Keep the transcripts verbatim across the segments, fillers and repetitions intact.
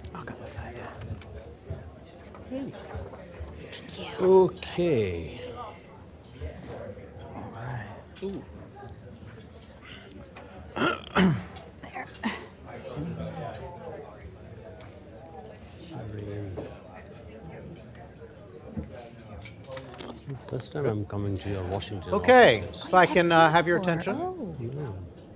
Hey. Thank you. Okay. All right. Ooh. There. First time I'm coming to your Washington Okay, offices. if I can uh, have your attention. Oh. Yeah.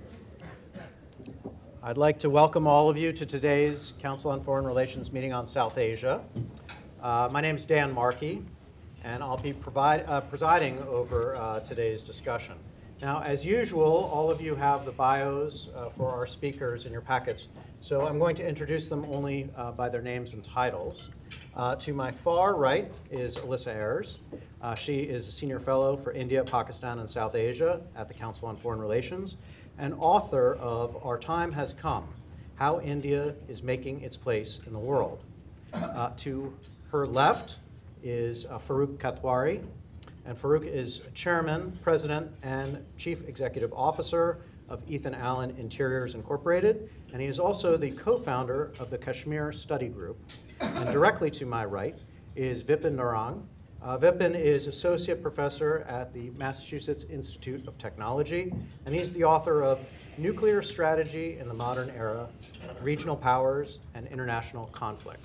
I'd like to welcome all of you to today's Council on Foreign Relations meeting on South Asia. Uh, my name is Dan Markey, and I'll be provide, uh, presiding over uh, today's discussion. Now, as usual, all of you have the bios uh, for our speakers in your packets, so I'm going to introduce them only uh, by their names and titles. Uh, to my far right is Alyssa Ayres. Uh, she is a senior fellow for India, Pakistan, and South Asia at the Council on Foreign Relations, and author of Our Time Has Come, How India is Making Its Place in the World. Uh, to her left is uh, Farooq Kathwari, and Farooq is chairman, president, and chief executive officer of Ethan Allen Interiors Incorporated, and he is also the co-founder of the Kashmir Study Group. And directly to my right is Vipin Narang. Uh, Vipin is associate professor at the Massachusetts Institute of Technology, and he's the author of Nuclear Strategy in the Modern Era, Regional Powers and International Conflict.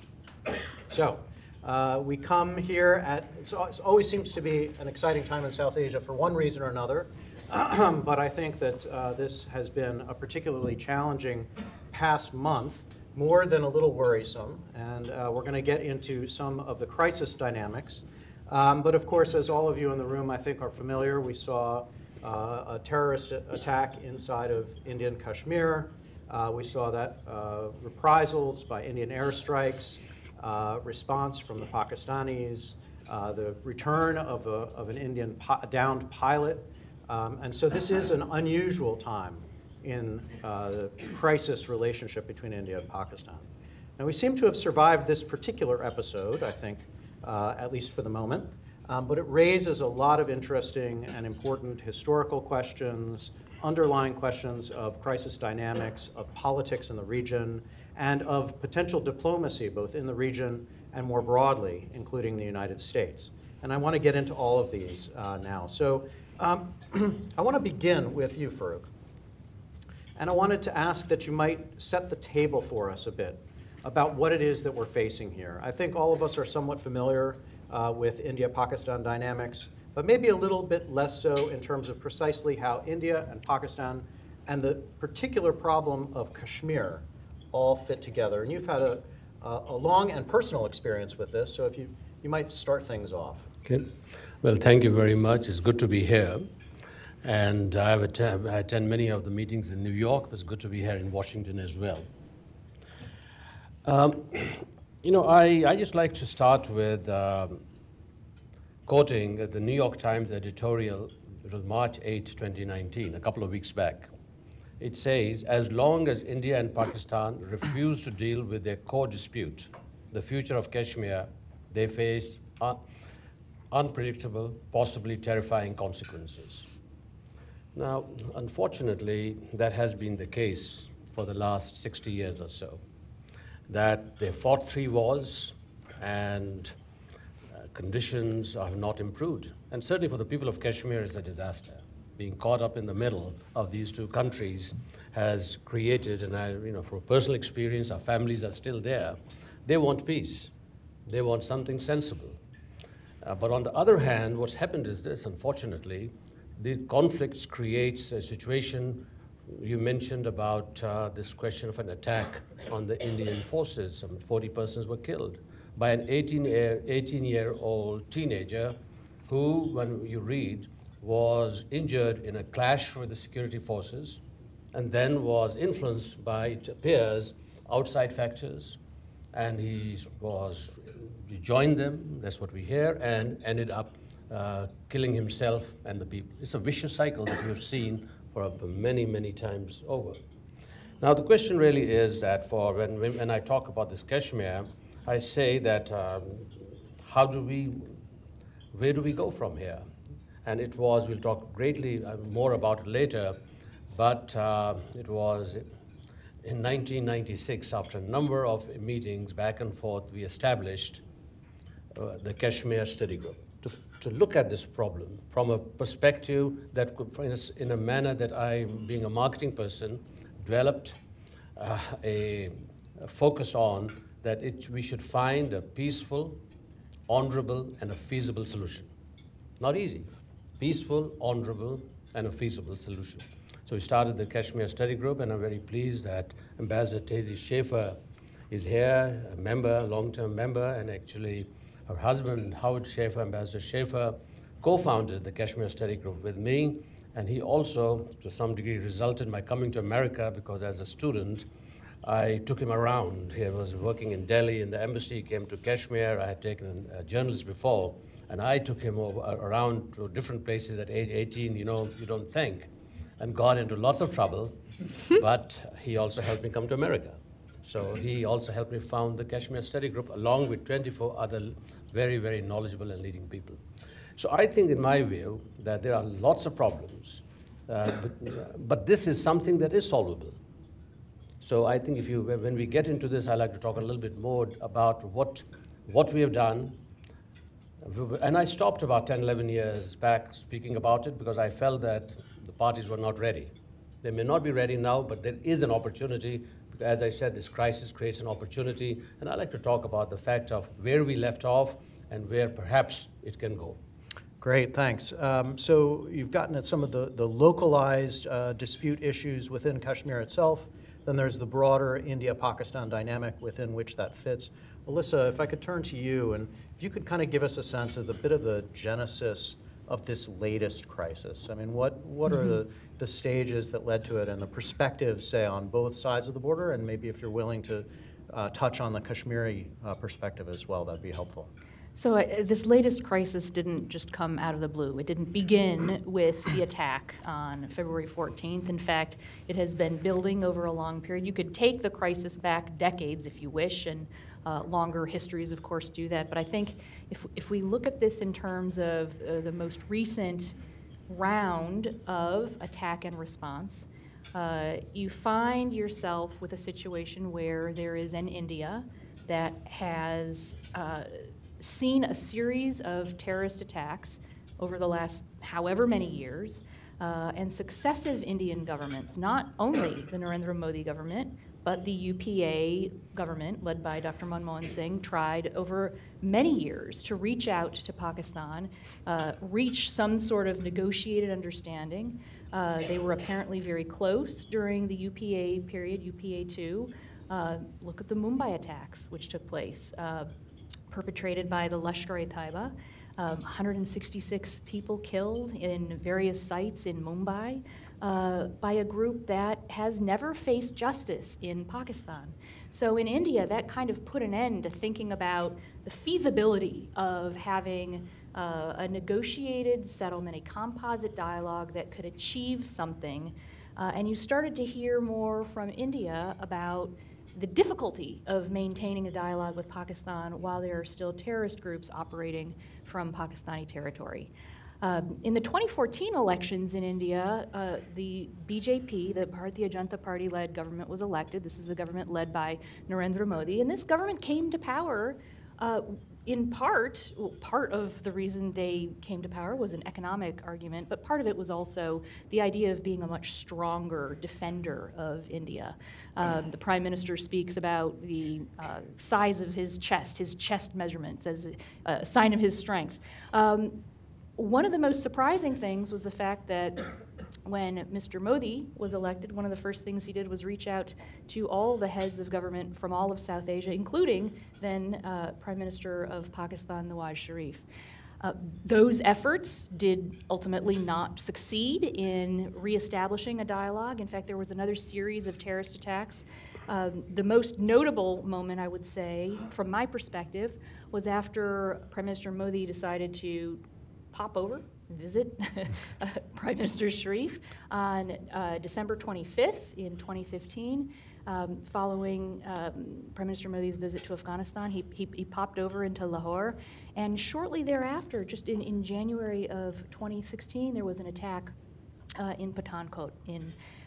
So, uh, we come here at, it's, it always seems to be an exciting time in South Asia for one reason or another, but I think that uh, this has been a particularly challenging past month, more than a little worrisome, and uh, we're going to get into some of the crisis dynamics. Um, but of course, as all of you in the room I think are familiar, we saw uh, a terrorist attack inside of Indian Kashmir. Uh, we saw that uh, reprisals by Indian airstrikes, uh, response from the Pakistanis, uh, the return of, a, of an Indian pi downed pilot. Um, and so this is an unusual time in uh, the crisis relationship between India and Pakistan. Now, we seem to have survived this particular episode, I think, uh, at least for the moment, um, but it raises a lot of interesting and important historical questions, underlying questions of crisis dynamics, of politics in the region, and of potential diplomacy, both in the region and more broadly, including the United States. And I want to get into all of these uh, now. So um, I want to begin with you, Farooq. And I wanted to ask that you might set the table for us a bit about what it is that we're facing here. I think all of us are somewhat familiar uh, with India-Pakistan dynamics, but maybe a little bit less so in terms of precisely how India and Pakistan and the particular problem of Kashmir all fit together. And you've had a, a, a long and personal experience with this, so if you, you might start things off. Okay. Well, thank you very much. It's good to be here. And I've attend, I attend many of the meetings in New York. It's good to be here in Washington as well. Um, you know, I, I just like to start with um, quoting the New York Times editorial. It was March eighth, twenty nineteen, a couple of weeks back. It says, as long as India and Pakistan refuse to deal with their core dispute, the future of Kashmir, they face un unpredictable, possibly terrifying consequences. Now, unfortunately, that has been the case for the last sixty years or so, that they fought three wars and uh, conditions have not improved. And certainly for the people of Kashmir, it's a disaster. Being caught up in the middle of these two countries has created, and I, you know, from personal experience, our families are still there. They want peace. They want something sensible. Uh, but on the other hand, what's happened is this, unfortunately, the conflicts creates a situation. You mentioned about uh, this question of an attack on the Indian forces. Some forty persons were killed by an eighteen-year-old teenager who, when you read, was injured in a clash with the security forces and then was influenced by, it appears, outside factors. And he was, he joined them, that's what we hear, and ended up uh, killing himself and the people. It's a vicious cycle that we have seen for many, many times over. Now, the question really is that for when, when I talk about this Kashmir, I say that um, how do we, where do we go from here? And it was, we'll talk greatly uh, more about it later, but uh, it was in nineteen ninety-six, after a number of meetings back and forth, we established uh, the Kashmir Study Group to, to look at this problem from a perspective that could, in a, in a manner that I, being a marketing person, developed uh, a, a focus on that it, we should find a peaceful, honorable, and a feasible solution. Not easy. Peaceful, honorable, and a feasible solution. So we started the Kashmir Study Group, and I'm very pleased that Ambassador Tazy Schaefer is here, a member, a long-term member, and actually her husband, Howard Schaefer, Ambassador Schaefer, co-founded the Kashmir Study Group with me, and he also, to some degree, resulted in my coming to America because as a student, I took him around. He was working in Delhi in the embassy, came to Kashmir. I had taken a journalist before, and I took him over, around to different places at age eighteen, you know, you don't think, and got into lots of trouble, but he also helped me come to America. So he also helped me found the Kashmir Study Group along with twenty-four other very, very knowledgeable and leading people. So I think, in my view, that there are lots of problems, uh, but, uh, but this is something that is solvable. So I think if you, when we get into this, I'd like to talk a little bit more about what, what we have done. And I stopped about ten, eleven years back speaking about it because I felt that the parties were not ready. They may not be ready now, but there is an opportunity. As I said, this crisis creates an opportunity. And I'd like to talk about the fact of where we left off and where perhaps it can go. Great, thanks. Um, so you've gotten at some of the, the localized uh, dispute issues within Kashmir itself. Then there's the broader India-Pakistan dynamic within which that fits. Alyssa, if I could turn to you, and if you could kind of give us a sense of the bit of the genesis of this latest crisis. I mean, what, what are the, the stages that led to it and the perspectives, say, on both sides of the border, and maybe if you're willing to uh, touch on the Kashmiri uh, perspective as well, that'd be helpful. So uh, this latest crisis didn't just come out of the blue. It didn't begin with the attack on February fourteenth. In fact, it has been building over a long period. You could take the crisis back decades if you wish, and uh, longer histories, of course, do that. But I think if, if we look at this in terms of uh, the most recent round of attack and response, uh, you find yourself with a situation where there is an India that has uh, seen a series of terrorist attacks over the last however many years, uh, and successive Indian governments, not only the Narendra Modi government, but the U P A government, led by Doctor Manmohan Singh, tried over many years to reach out to Pakistan, uh, reach some sort of negotiated understanding. Uh, they were apparently very close during the U P A period, U P A two. Uh, look at the Mumbai attacks, which took place. Uh, perpetrated by the Lashkar-e-Taiba. Um, one hundred sixty-six people killed in various sites in Mumbai uh, by a group that has never faced justice in Pakistan. So in India, that kind of put an end to thinking about the feasibility of having uh, a negotiated settlement, a composite dialogue that could achieve something. Uh, and you started to hear more from India about the difficulty of maintaining a dialogue with Pakistan while there are still terrorist groups operating from Pakistani territory. Um, in the twenty fourteen elections in India, uh, the B J P, the Bharatiya Janata Party-led government, was elected. This is the government led by Narendra Modi, and this government came to power uh, in part, well, part of the reason they came to power was an economic argument, but part of it was also the idea of being a much stronger defender of India. Um, the Prime Minister speaks about the uh, size of his chest, his chest measurements as a, a sign of his strength. Um, one of the most surprising things was the fact that when Mister Modi was elected, one of the first things he did was reach out to all the heads of government from all of South Asia, including then uh, Prime Minister of Pakistan, Nawaz Sharif. Uh, those efforts did ultimately not succeed in reestablishing a dialogue. In fact, there was another series of terrorist attacks. Um, the most notable moment, I would say, from my perspective, was after Prime Minister Modi decided to pop over, visit uh, Prime Minister Sharif on uh, December twenty-fifth in twenty fifteen. Um, following um, Prime Minister Modi's visit to Afghanistan, he, he, he popped over into Lahore, and shortly thereafter, just in, in January of twenty sixteen, there was an attack uh, in Pathankot in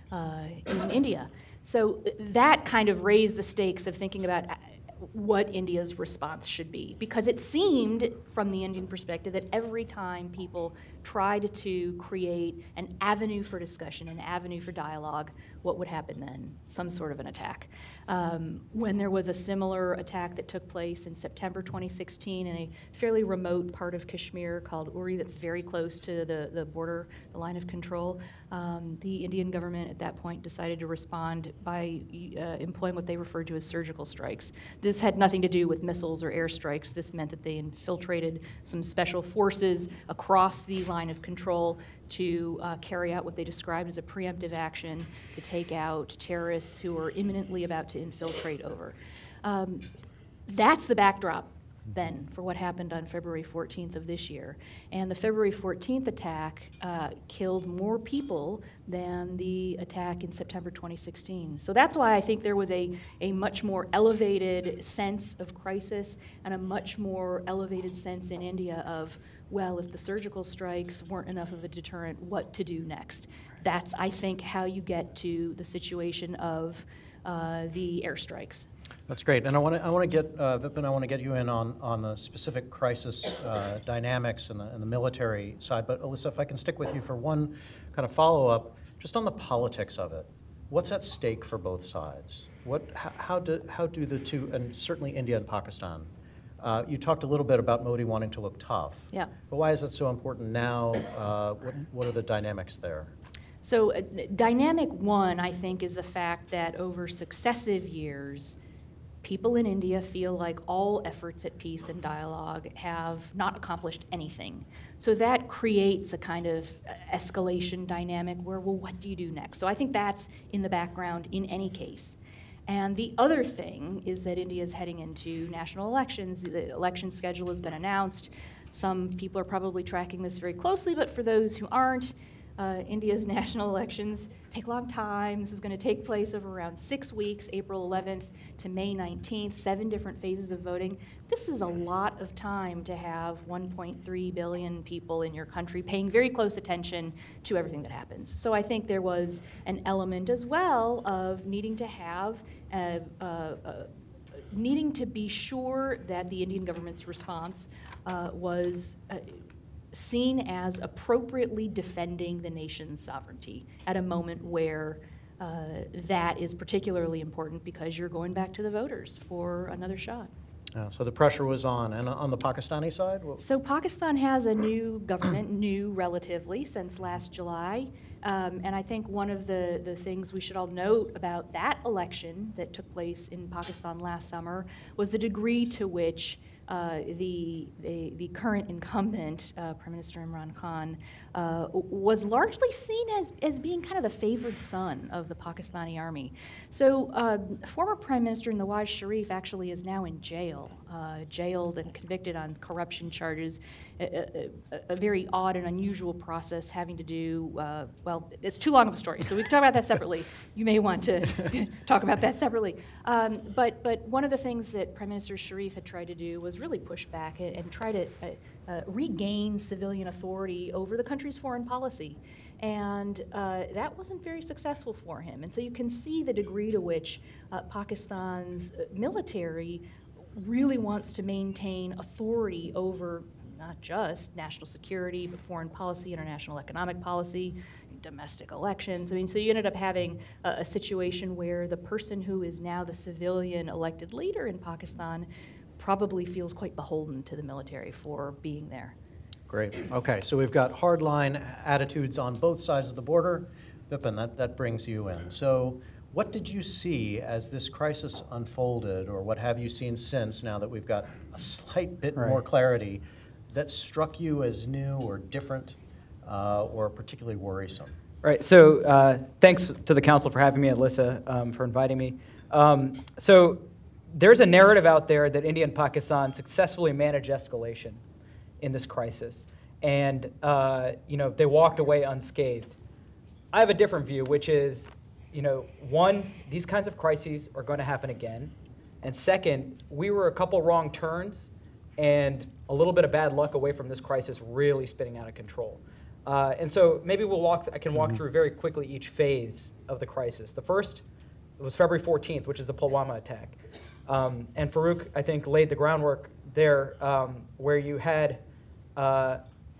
uh, in India. So that kind of raised the stakes of thinking about what India's response should be, because it seemed, from the Indian perspective, that every time people tried to create an avenue for discussion, an avenue for dialogue, what would happen then? Some sort of an attack. Um, when there was a similar attack that took place in September twenty sixteen in a fairly remote part of Kashmir called Uri, that's very close to the, the border, the line of control, um, the Indian government at that point decided to respond by uh, employing what they referred to as surgical strikes. This had nothing to do with missiles or airstrikes. This meant that they infiltrated some special forces across the line of control to uh, carry out what they described as a preemptive action to take out terrorists who were imminently about to infiltrate over. Um, that's the backdrop then for what happened on February fourteenth of this year. And the February fourteenth attack uh, killed more people than the attack in September twenty sixteen. So that's why I think there was a, a much more elevated sense of crisis and a much more elevated sense in India of, well, if the surgical strikes weren't enough of a deterrent, what to do next? That's, I think, how you get to the situation of uh, the airstrikes. That's great, and I want to I want to get uh, Vipin. I want to get you in on on the specific crisis uh, dynamics and the, and the military side. But Alyssa, if I can stick with you for one kind of follow up, just on the politics of it. What's at stake for both sides? What how, how do how do the two, and certainly India and Pakistan. Uh, you talked a little bit about Modi wanting to look tough. Yeah. But why is it so important now? Uh, what what are the dynamics there? So uh, dynamic one, I think, is the fact that over successive years, people in India feel like all efforts at peace and dialogue have not accomplished anything. So that creates a kind of escalation dynamic where, well, what do you do next? So I think that's in the background in any case. And the other thing is that India is heading into national elections. The election schedule has been announced. Some people are probably tracking this very closely, but for those who aren't, Uh, India's national elections take a long time. This is going to take place over around six weeks, April eleventh to May nineteenth, seven different phases of voting. This is a lot of time to have one point three billion people in your country paying very close attention to everything that happens. So I think there was an element as well of needing to have, a, a, a, needing to be sure that the Indian government's response uh, was uh, seen as appropriately defending the nation's sovereignty at a moment where uh, that is particularly important because you're going back to the voters for another shot. Uh, so the pressure was on. And on the Pakistani side? What? So Pakistan has a new government, new relatively, since last July. Um, and I think one of the, the things we should all note about that election that took place in Pakistan last summer was the degree to which Uh, the, the, the current incumbent, uh, Prime Minister Imran Khan, uh, was largely seen as, as being kind of the favored son of the Pakistani army. So uh, former Prime Minister Nawaz Sharif actually is now in jail, uh, jailed and convicted on corruption charges, a, a, a very odd and unusual process having to do, uh, well, it's too long of a story, so we can talk about that separately. You may want to talk about that separately. Um, but, but one of the things that Prime Minister Sharif had tried to do was really push back and, and try to uh, uh, regain civilian authority over the country's foreign policy. And uh, that wasn't very successful for him. And so you can see the degree to which uh, Pakistan's military really wants to maintain authority over not just national security, but foreign policy, international economic policy, domestic elections. I mean, so you ended up having a, a situation where the person who is now the civilian elected leader in Pakistan probably feels quite beholden to the military for being there. Great. Okay, so we've got hardline attitudes on both sides of the border. Vipin, that, that brings you in. So what did you see as this crisis unfolded, or what have you seen since, now that we've got a slight bit right. more clarity, that struck you as new or different uh, or particularly worrisome? Right, so uh, thanks to the council for having me, Alyssa, um, for inviting me. Um, so there's a narrative out there that India and Pakistan successfully managed escalation in this crisis, and uh, you know, they walked away unscathed. I have a different view, which is, you know, one, these kinds of crises are going to happen again, and second, we were a couple wrong turns and a little bit of bad luck away from this crisis really spinning out of control. Uh, and so maybe we'll walk, I can walk through very quickly each phase of the crisis. The first was February fourteenth, which is the Pulwama attack. Um, and Farooq, I think, laid the groundwork there, um, where you had uh,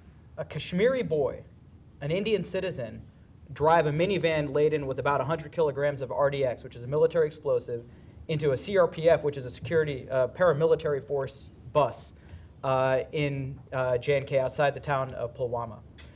a Kashmiri boy, an Indian citizen, drive a minivan laden with about one hundred kilograms of R D X, which is a military explosive, into a C R P F, which is a security uh, paramilitary force bus uh, in uh, J and K outside the town of Pulwama.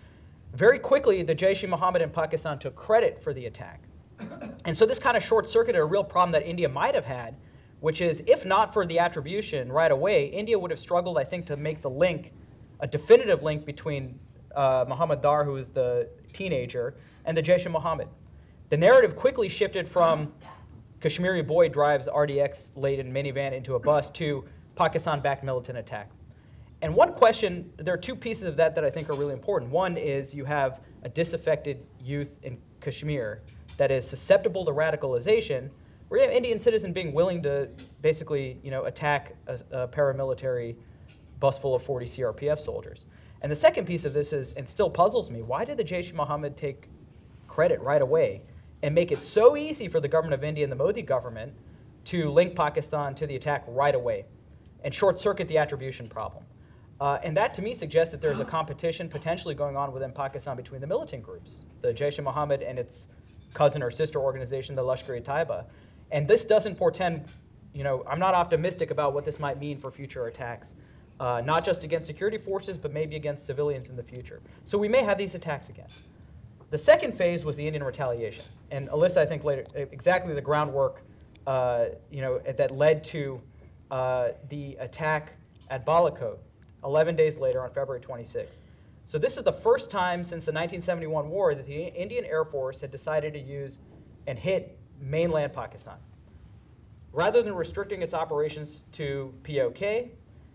Very quickly, the Jaish-e-Mohammed in Pakistan took credit for the attack. And so this kind of short-circuited a real problem that India might have had, which is, if not for the attribution right away, India would have struggled, I think, to make the link, a definitive link between uh, Muhammad Dar, who was the teenager, and the Jaish-e-Mohammed. The narrative quickly shifted from Kashmiri boy drives R D X-laden minivan into a bus to Pakistan-backed militant attack. And one question, there are two pieces of that that I think are really important. One is you have a disaffected youth in Kashmir that is susceptible to radicalization, where you have Indian citizens being willing to basically, you know, attack a, a paramilitary bus full of forty C R P F soldiers. And the second piece of this is, and still puzzles me, why did the Jaish-e-Mohammed take credit right away and make it so easy for the government of India and the Modi government to link Pakistan to the attack right away and short-circuit the attribution problem? Uh, and that, to me, suggests that there's a competition potentially going on within Pakistan between the militant groups, the Jaish-e-Mohammed and its cousin or sister organization, the Lashkar-e-Taiba. And this doesn't portend, you know, I'm not optimistic about what this might mean for future attacks, uh, not just against security forces, but maybe against civilians in the future. So we may have these attacks again. The second phase was the Indian retaliation. And Alyssa, I think, laid exactly the groundwork, uh, you know, that led to uh, the attack at Balakot eleven days later on February twenty-sixth. So this is the first time since the nineteen seventy-one war that the Indian Air Force had decided to use and hit mainland Pakistan. Rather than restricting its operations to P O K,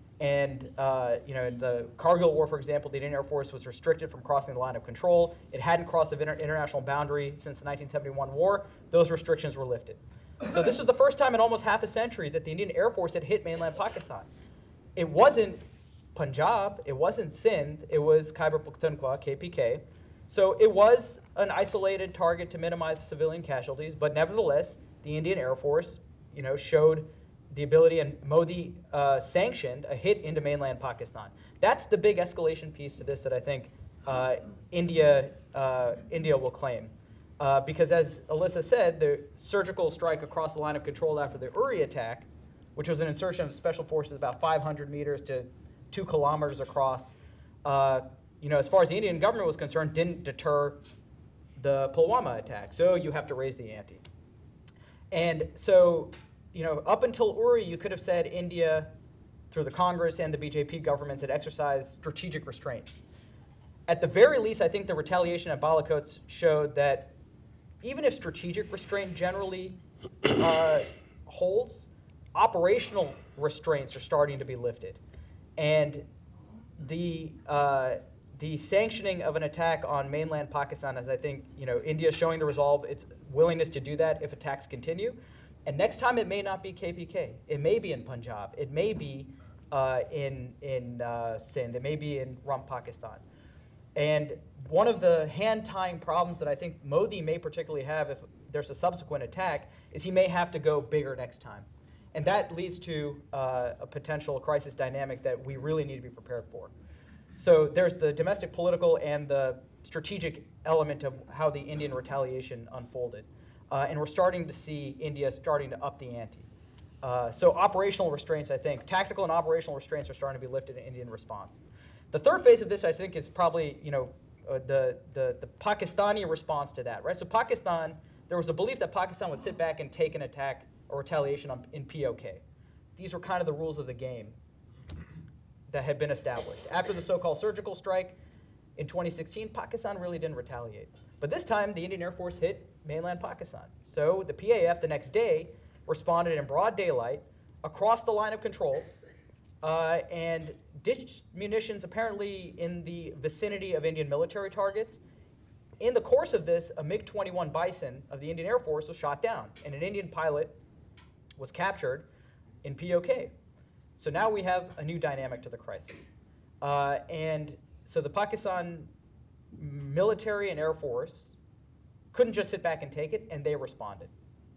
and uh, you know, in the Kargil War, for example, the Indian Air Force was restricted from crossing the line of control. It hadn't crossed the inter international boundary since the nineteen seventy-one war. Those restrictions were lifted. So this was the first time in almost half a century that the Indian Air Force had hit mainland Pakistan. It wasn't Punjab, it wasn't Sindh, it was Khyber Pakhtunkhwa, K P K. So it was an isolated target to minimize civilian casualties, but nevertheless, the Indian Air Force, you know, showed the ability, and Modi uh, sanctioned a hit into mainland Pakistan. That's the big escalation piece to this that I think uh, India, uh, India will claim. Uh, because as Alyssa said, the surgical strike across the line of control after the Uri attack, which was an insertion of special forces about five hundred meters to two kilometers across, uh, you know, as far as the Indian government was concerned, didn't deter the Pulwama attack. So you have to raise the ante. And so, you know, up until Uri, you could have said India, through the Congress and the B J P governments, had exercised strategic restraint. At the very least, I think the retaliation at Balakot showed that even if strategic restraint generally uh, holds, operational restraints are starting to be lifted. And the, uh, the sanctioning of an attack on mainland Pakistan, as I think, you know, India is showing the resolve, its willingness to do that if attacks continue. And next time it may not be K P K. It may be in Punjab. It may be uh, in, in uh, Sindh. It may be in Rum, Pakistan. And one of the hand-tying problems that I think Modi may particularly have if there's a subsequent attack is he may have to go bigger next time. And that leads to uh, a potential crisis dynamic that we really need to be prepared for. So there's the domestic political and the strategic element of how the Indian retaliation unfolded. Uh, and we're starting to see India starting to up the ante. Uh, so operational restraints, I think, tactical and operational restraints are starting to be lifted in Indian response. The third phase of this, I think, is probably, you know, uh, the, the, the Pakistani response to that, right? So Pakistan, there was a belief that Pakistan would sit back and take an attack or retaliation on, in P O K. These were kind of the rules of the game that had been established. After the so-called surgical strike in twenty sixteen, Pakistan really didn't retaliate. But this time, the Indian Air Force hit mainland Pakistan. So the P A F the next day responded in broad daylight across the line of control uh, and ditched munitions apparently in the vicinity of Indian military targets. In the course of this, a MiG twenty-one Bison of the Indian Air Force was shot down, and an Indian pilot was captured in P O K. So now we have a new dynamic to the crisis. Uh, and so the Pakistan military and Air Force couldn't just sit back and take it, and they responded.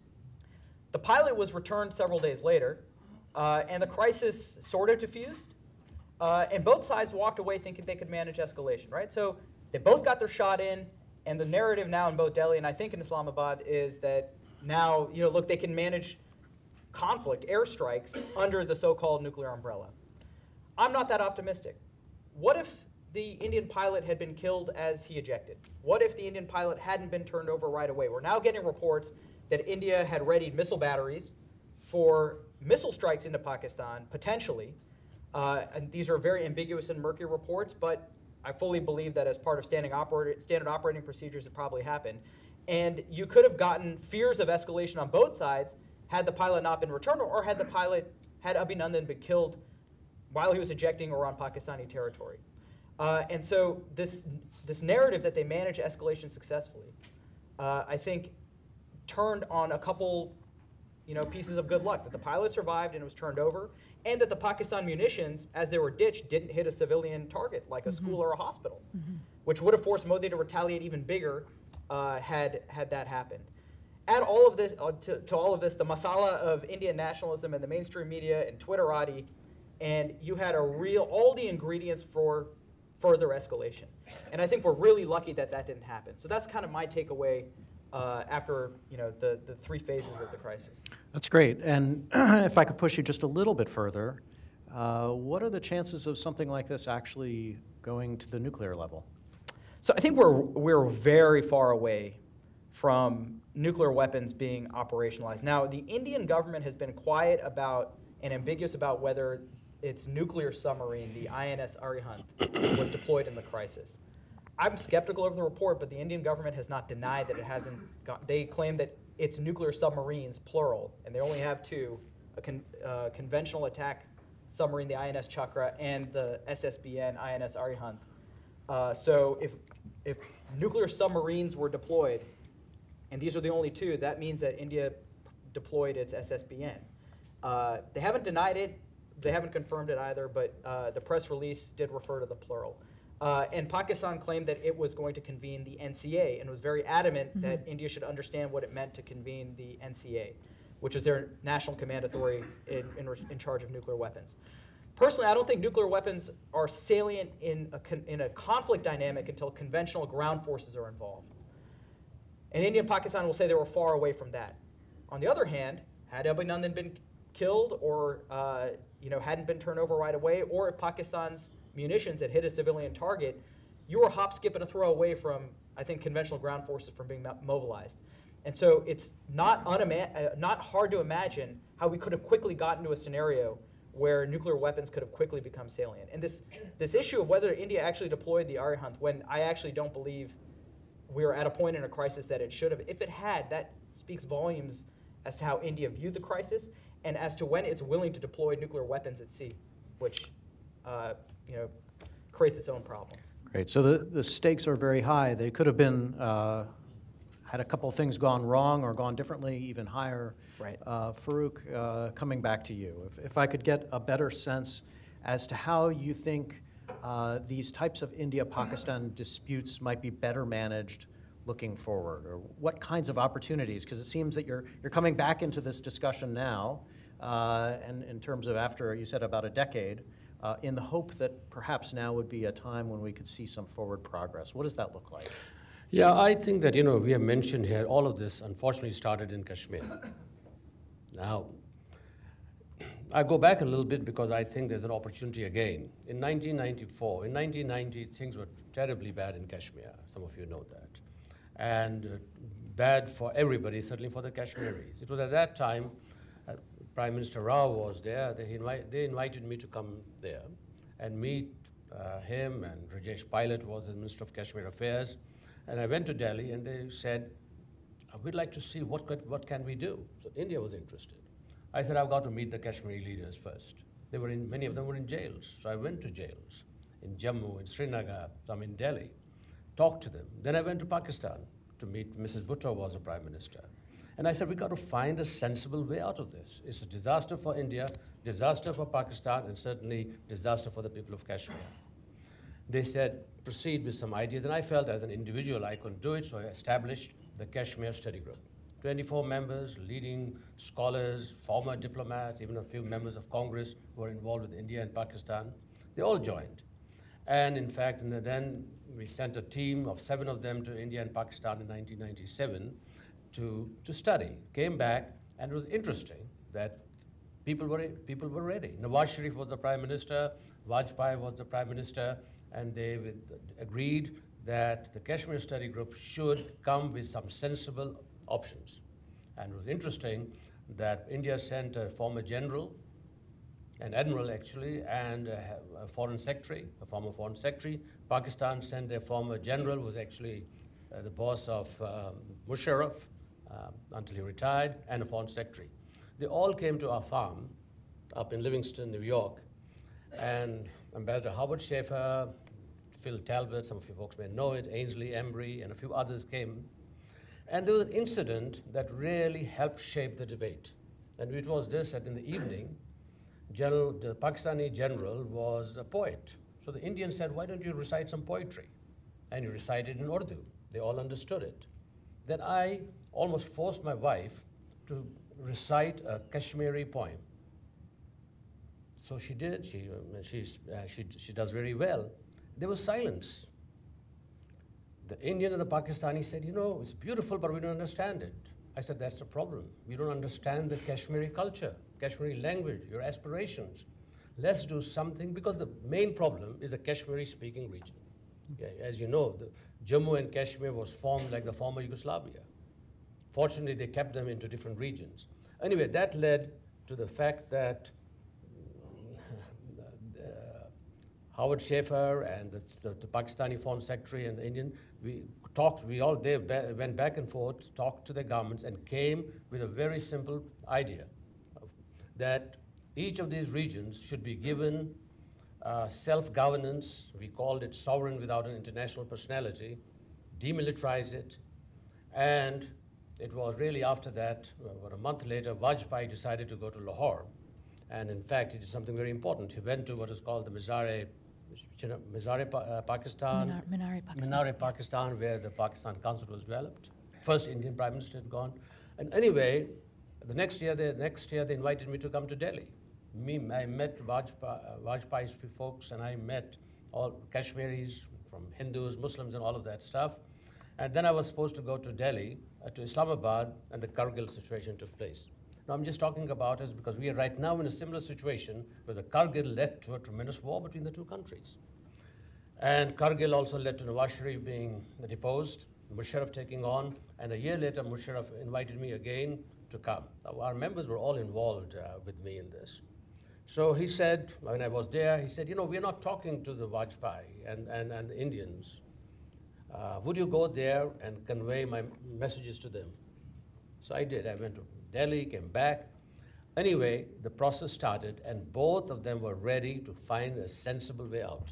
The pilot was returned several days later, uh, and the crisis sort of diffused, uh, and both sides walked away thinking they could manage escalation, right? So they both got their shot in, and the narrative now in both Delhi and I think in Islamabad is that now, you know, look, they can manage conflict, airstrikes, under the so-called nuclear umbrella. I'm not that optimistic. What if the Indian pilot had been killed as he ejected? What if the Indian pilot hadn't been turned over right away? We're now getting reports that India had readied missile batteries for missile strikes into Pakistan, potentially. Uh, and these are very ambiguous and murky reports, but I fully believe that as part of standing oper- standard operating procedures, it probably happened. And you could have gotten fears of escalation on both sides had the pilot not been returned, or had the pilot, had Abhinandan been killed while he was ejecting or on Pakistani territory. Uh, and so this, this narrative that they managed escalation successfully, uh, I think, turned on a couple you know, pieces of good luck, that the pilot survived and it was turned over, and that the Pakistan munitions, as they were ditched, didn't hit a civilian target like a mm-hmm. school or a hospital, mm-hmm. which would have forced Modi to retaliate even bigger uh, had, had that happened. Add all of this, uh, to, to all of this, the masala of Indian nationalism and the mainstream media and Twitterati, and you had a real, all the ingredients for further escalation. And I think we're really lucky that that didn't happen. So that's kind of my takeaway uh, after you know, the, the three phases of the crisis. That's great. And if I could push you just a little bit further, uh, what are the chances of something like this actually going to the nuclear level? So I think we're, we're very far away from nuclear weapons being operationalized. Now, the Indian government has been quiet about and ambiguous about whether its nuclear submarine, the I N S Arihant, was deployed in the crisis. I'm skeptical of the report, but the Indian government has not denied that it hasn't got, they claim that its nuclear submarines, plural, and they only have two, a con, uh, conventional attack submarine, the I N S Chakra, and the S S B N I N S Arihant. Uh, so if, if nuclear submarines were deployed, and these are the only two, that means that India deployed its S S B N. Uh, they haven't denied it, they haven't confirmed it either, but uh, the press release did refer to the plural. Uh, and Pakistan claimed that it was going to convene the N C A and was very adamant mm-hmm. that India should understand what it meant to convene the N C A, which is their national command authority in, in, in charge of nuclear weapons. Personally, I don't think nuclear weapons are salient in a, con in a conflict dynamic until conventional ground forces are involved. And India and Pakistan will say they were far away from that. On the other hand, had Abhinandan been killed or uh, you know, hadn't been turned over right away, or if Pakistan's munitions had hit a civilian target, you were a hop, skip, and a throw away from, I think, conventional ground forces from being mobilized. And so it's not, uh, not hard to imagine how we could have quickly gotten to a scenario where nuclear weapons could have quickly become salient. And this, this issue of whether India actually deployed the Arihant, when I actually don't believe we were at a point in a crisis that it should have. If it had, that speaks volumes as to how India viewed the crisis and as to when it's willing to deploy nuclear weapons at sea, which uh, you know, creates its own problems. Great. So the, the stakes are very high. They could have been, uh, had a couple of things gone wrong or gone differently, even higher. Right. Uh, Farooq, uh, coming back to you, if, if I could get a better sense as to how you think Uh, these types of India-Pakistan disputes might be better managed looking forward, or what kinds of opportunities? Because it seems that you're, you're coming back into this discussion now, uh, and in terms of after, you said about a decade, uh, in the hope that perhaps now would be a time when we could see some forward progress. What does that look like? Yeah, I think that, you know, we have mentioned here, all of this unfortunately started in Kashmir. Now, I go back a little bit because I think there's an opportunity again. In nineteen ninety-four, in nineteen ninety, things were terribly bad in Kashmir. Some of you know that. And uh, bad for everybody, certainly for the Kashmiris. It was at that time, uh, Prime Minister Rao was there. They, invi they invited me to come there and meet uh, him, and Rajesh Pilot was the Minister of Kashmir Affairs. And I went to Delhi, and they said, we'd like to see what, could, what can we do. So India was interested. I said, I've got to meet the Kashmiri leaders first. They were in, many of them were in jails. So I went to jails in Jammu, in Srinagar, some in Delhi, talked to them. Then I went to Pakistan to meet, Missus Bhutto was the Prime Minister. And I said, we've got to find a sensible way out of this. It's a disaster for India, disaster for Pakistan, and certainly disaster for the people of Kashmir. they said, proceed with some ideas. And I felt as an individual I couldn't do it, so I established the Kashmir Study Group. twenty-four members, leading scholars, former diplomats, even a few members of Congress who were involved with India and Pakistan. They all joined. And in fact, and then we sent a team of seven of them to India and Pakistan in nineteen ninety-seven to, to study. Came back, and it was interesting that people were, people were ready. Nawaz Sharif was the prime minister, Vajpayee was the prime minister, and they with, agreed that the Kashmir Study Group should come with some sensible options. And it was interesting that India sent a former general, an admiral actually, and a, a foreign secretary, a former foreign secretary. Pakistan sent a former general who was actually uh, the boss of um, Musharraf uh, until he retired, and a foreign secretary. They all came to our farm up in Livingston, New York, and Ambassador Howard Schaefer, Phil Talbot, some of you folks may know it, Ainsley Embry, and a few others came. And there was an incident that really helped shape the debate. And it was this, that in the evening, General, the Pakistani general was a poet. So the Indians said, why don't you recite some poetry? And he recited in Urdu. They all understood it. Then I almost forced my wife to recite a Kashmiri poem. So she did. She, she's, uh, she, she does very well. There was silence. The Indians and the Pakistanis said, you know, it's beautiful, but we don't understand it. I said, that's the problem. We don't understand the Kashmiri culture, Kashmiri language, your aspirations. Let's do something, because the main problem is the Kashmiri-speaking region. Yeah, as you know, the Jammu and Kashmir was formed like the former Yugoslavia. Fortunately, they kept them into different regions. Anyway, that led to the fact that uh, Howard Schaefer and the, the, the Pakistani Foreign Secretary and the Indian, we talked, we all they went back and forth, talked to the governments, and came with a very simple idea that each of these regions should be given uh, self-governance. We called it sovereign without an international personality, demilitarize it, and it was really after that, about a month later, Vajpayee decided to go to Lahore. And in fact, he did something very important. He went to what is called the Mizar-e Mizar-e uh, Pakistan, Minar, Minar-e Pakistan. Minar-e Pakistan, where the Pakistan Consulate was developed. First Indian Prime Minister had gone. And anyway, the next year, they, next year they invited me to come to Delhi. Me, I met Vajpayee, Vajpayee's folks, and I met all Kashmiris, from Hindus, Muslims, and all of that stuff. And then I was supposed to go to Delhi, uh, to Islamabad, and the Kargil situation took place. Now, I'm just talking about this because we are right now in a similar situation where the Kargil led to a tremendous war between the two countries. And Kargil also led to Nawaz Sharif being deposed, Musharraf taking on, and a year later, Musharraf invited me again to come. Now, our members were all involved uh, with me in this. So he said, when I was there, he said, you know, we're not talking to the Vajpayee and, and, and the Indians. Uh, would you go there and convey my messages to them? So I did. I went to Delhi, came back. Anyway, the process started, and both of them were ready to find a sensible way out.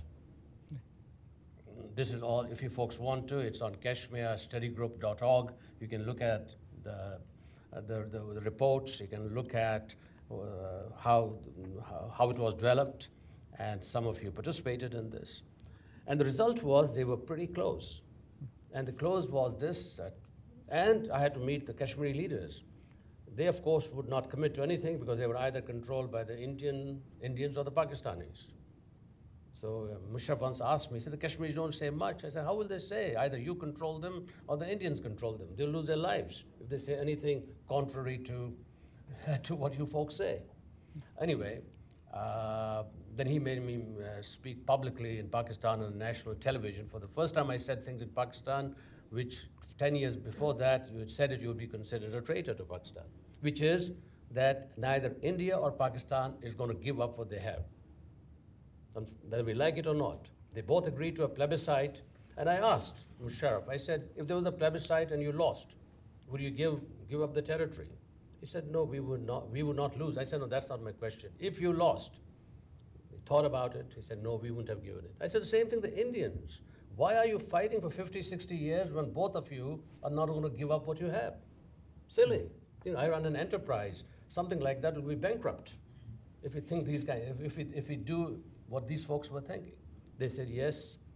This is all, if you folks want to, it's on kashmir study group dot org. You can look at the, uh, the, the, the reports, you can look at uh, how, how it was developed, and some of you participated in this. And the result was they were pretty close. And the close was this, uh, and I had to meet the Kashmiri leaders. They, of course, would not commit to anything because they were either controlled by the Indian, Indians or the Pakistanis. So uh, Musharraf once asked me, he said, the Kashmiris don't say much. I said, how will they say? Either you control them or the Indians control them. They'll lose their lives if they say anything contrary to, to what you folks say. Anyway, uh, then he made me uh, speak publicly in Pakistan on national television. For the first time I said things in Pakistan which ten years before that, you had said it, you would be considered a traitor to Pakistan, which is that neither India or Pakistan is going to give up what they have, whether we like it or not. They both agreed to a plebiscite, and I asked Musharraf, I said, if there was a plebiscite and you lost, would you give, give up the territory? He said, no, we would not, we would not lose. I said, no, that's not my question. If you lost, he thought about it. He said, no, we wouldn't have given it. I said, the same thing, the Indians. Why are you fighting for fifty, sixty years when both of you are not going to give up what you have? Silly. You know, I run an enterprise. Something like that will be bankrupt if we think these guys, if, if, we, if we do what these folks were thinking. They said, yes,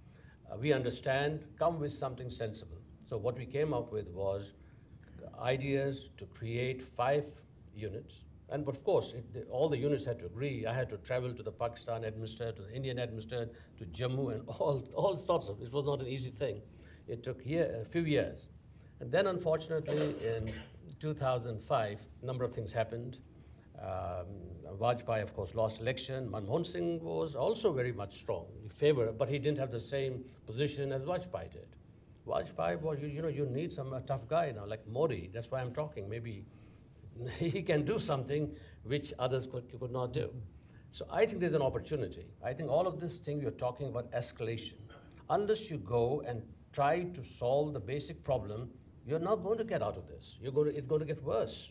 uh, we understand, come with something sensible. So what we came up with was ideas to create five units. And of course, it, the, all the units had to agree. I had to travel to the Pakistan administrator, to the Indian administrator, to Jammu, and all, all sorts of, it was not an easy thing. It took year, a few years. And then unfortunately, in two thousand five, a number of things happened. Um, Vajpayee, of course, lost election. Manmohan Singh was also very much strong in favor, but he didn't have the same position as Vajpayee did. Vajpayee was, you, you know, you need some uh, tough guy now, like Modi. That's why I'm talking. Maybe he can do something which others could, could not do. So I think there's an opportunity. I think all of this thing you're talking about escalation. Unless you go and try to solve the basic problem, you're not going to get out of this. You're going to, it's going to get worse.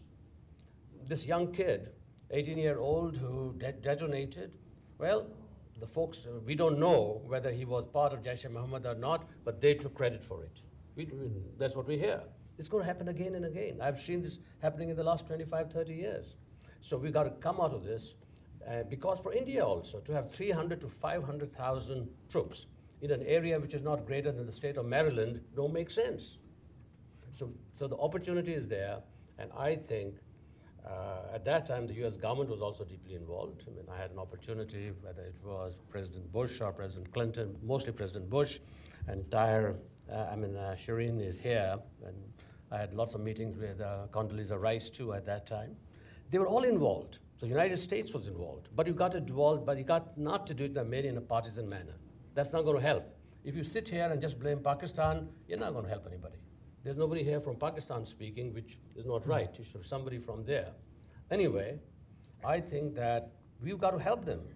This young kid, eighteen-year-old who de detonated, well, the folks, uh, we don't know whether he was part of Jaish-e-Mohammed or not, but they took credit for it. We, that's what we hear. It's going to happen again and again. I've seen this happening in the last twenty-five, thirty years. So we've got to come out of this, uh, because for India also, to have three hundred to five hundred thousand troops in an area which is not greater than the state of Maryland don't make sense. So, so the opportunity is there, and I think uh, at that time the U S government was also deeply involved. I mean, I had an opportunity, whether it was President Bush or President Clinton, mostly President Bush, and entire, uh, I mean, uh, Shireen is here, and I had lots of meetings with uh, Condoleezza Rice too at that time. They were all involved. So the United States was involved, but you got to involve, but you got not to do it in a partisan manner. That's not going to help. If you sit here and just blame Pakistan, you're not going to help anybody. There's nobody here from Pakistan speaking, which is not right. You should have somebody from there. Anyway, I think that we've got to help them.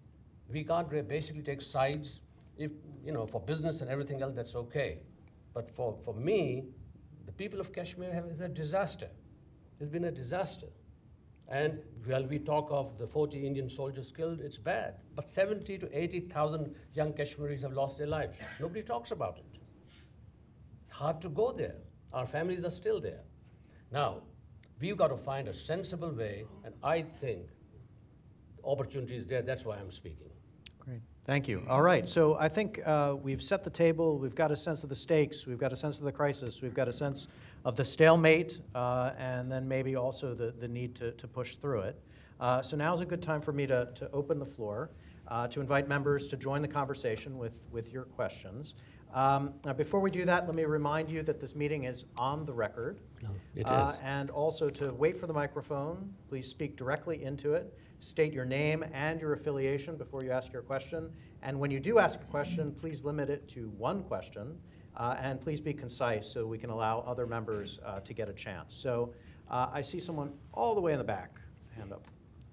We can't basically take sides. If, you know, for business and everything else, that's okay. But for, for me, the people of Kashmir have it's a disaster. It's been a disaster. And while we talk of the forty Indian soldiers killed, it's bad. But seventy to eighty thousand young Kashmiris have lost their lives. Nobody talks about it. It's hard to go there. Our families are still there. Now, we've got to find a sensible way, and I think the opportunity is there. That's why I'm speaking. Great. Thank you. All right. So I think uh, we've set the table. We've got a sense of the stakes. We've got a sense of the crisis. We've got a sense of the stalemate, uh, and then maybe also the, the need to, to push through it. Uh, so now is a good time for me to, to open the floor, uh, to invite members to join the conversation with, with your questions. Um, now, before we do that, let me remind you that this meeting is on the record. No, it uh, is. And also to wait for the microphone. Please speak directly into it. State your name and your affiliation before you ask your question. And when you do ask a question, please limit it to one question. Uh, and please be concise so we can allow other members uh, to get a chance. So uh, I see someone all the way in the back. Hand up.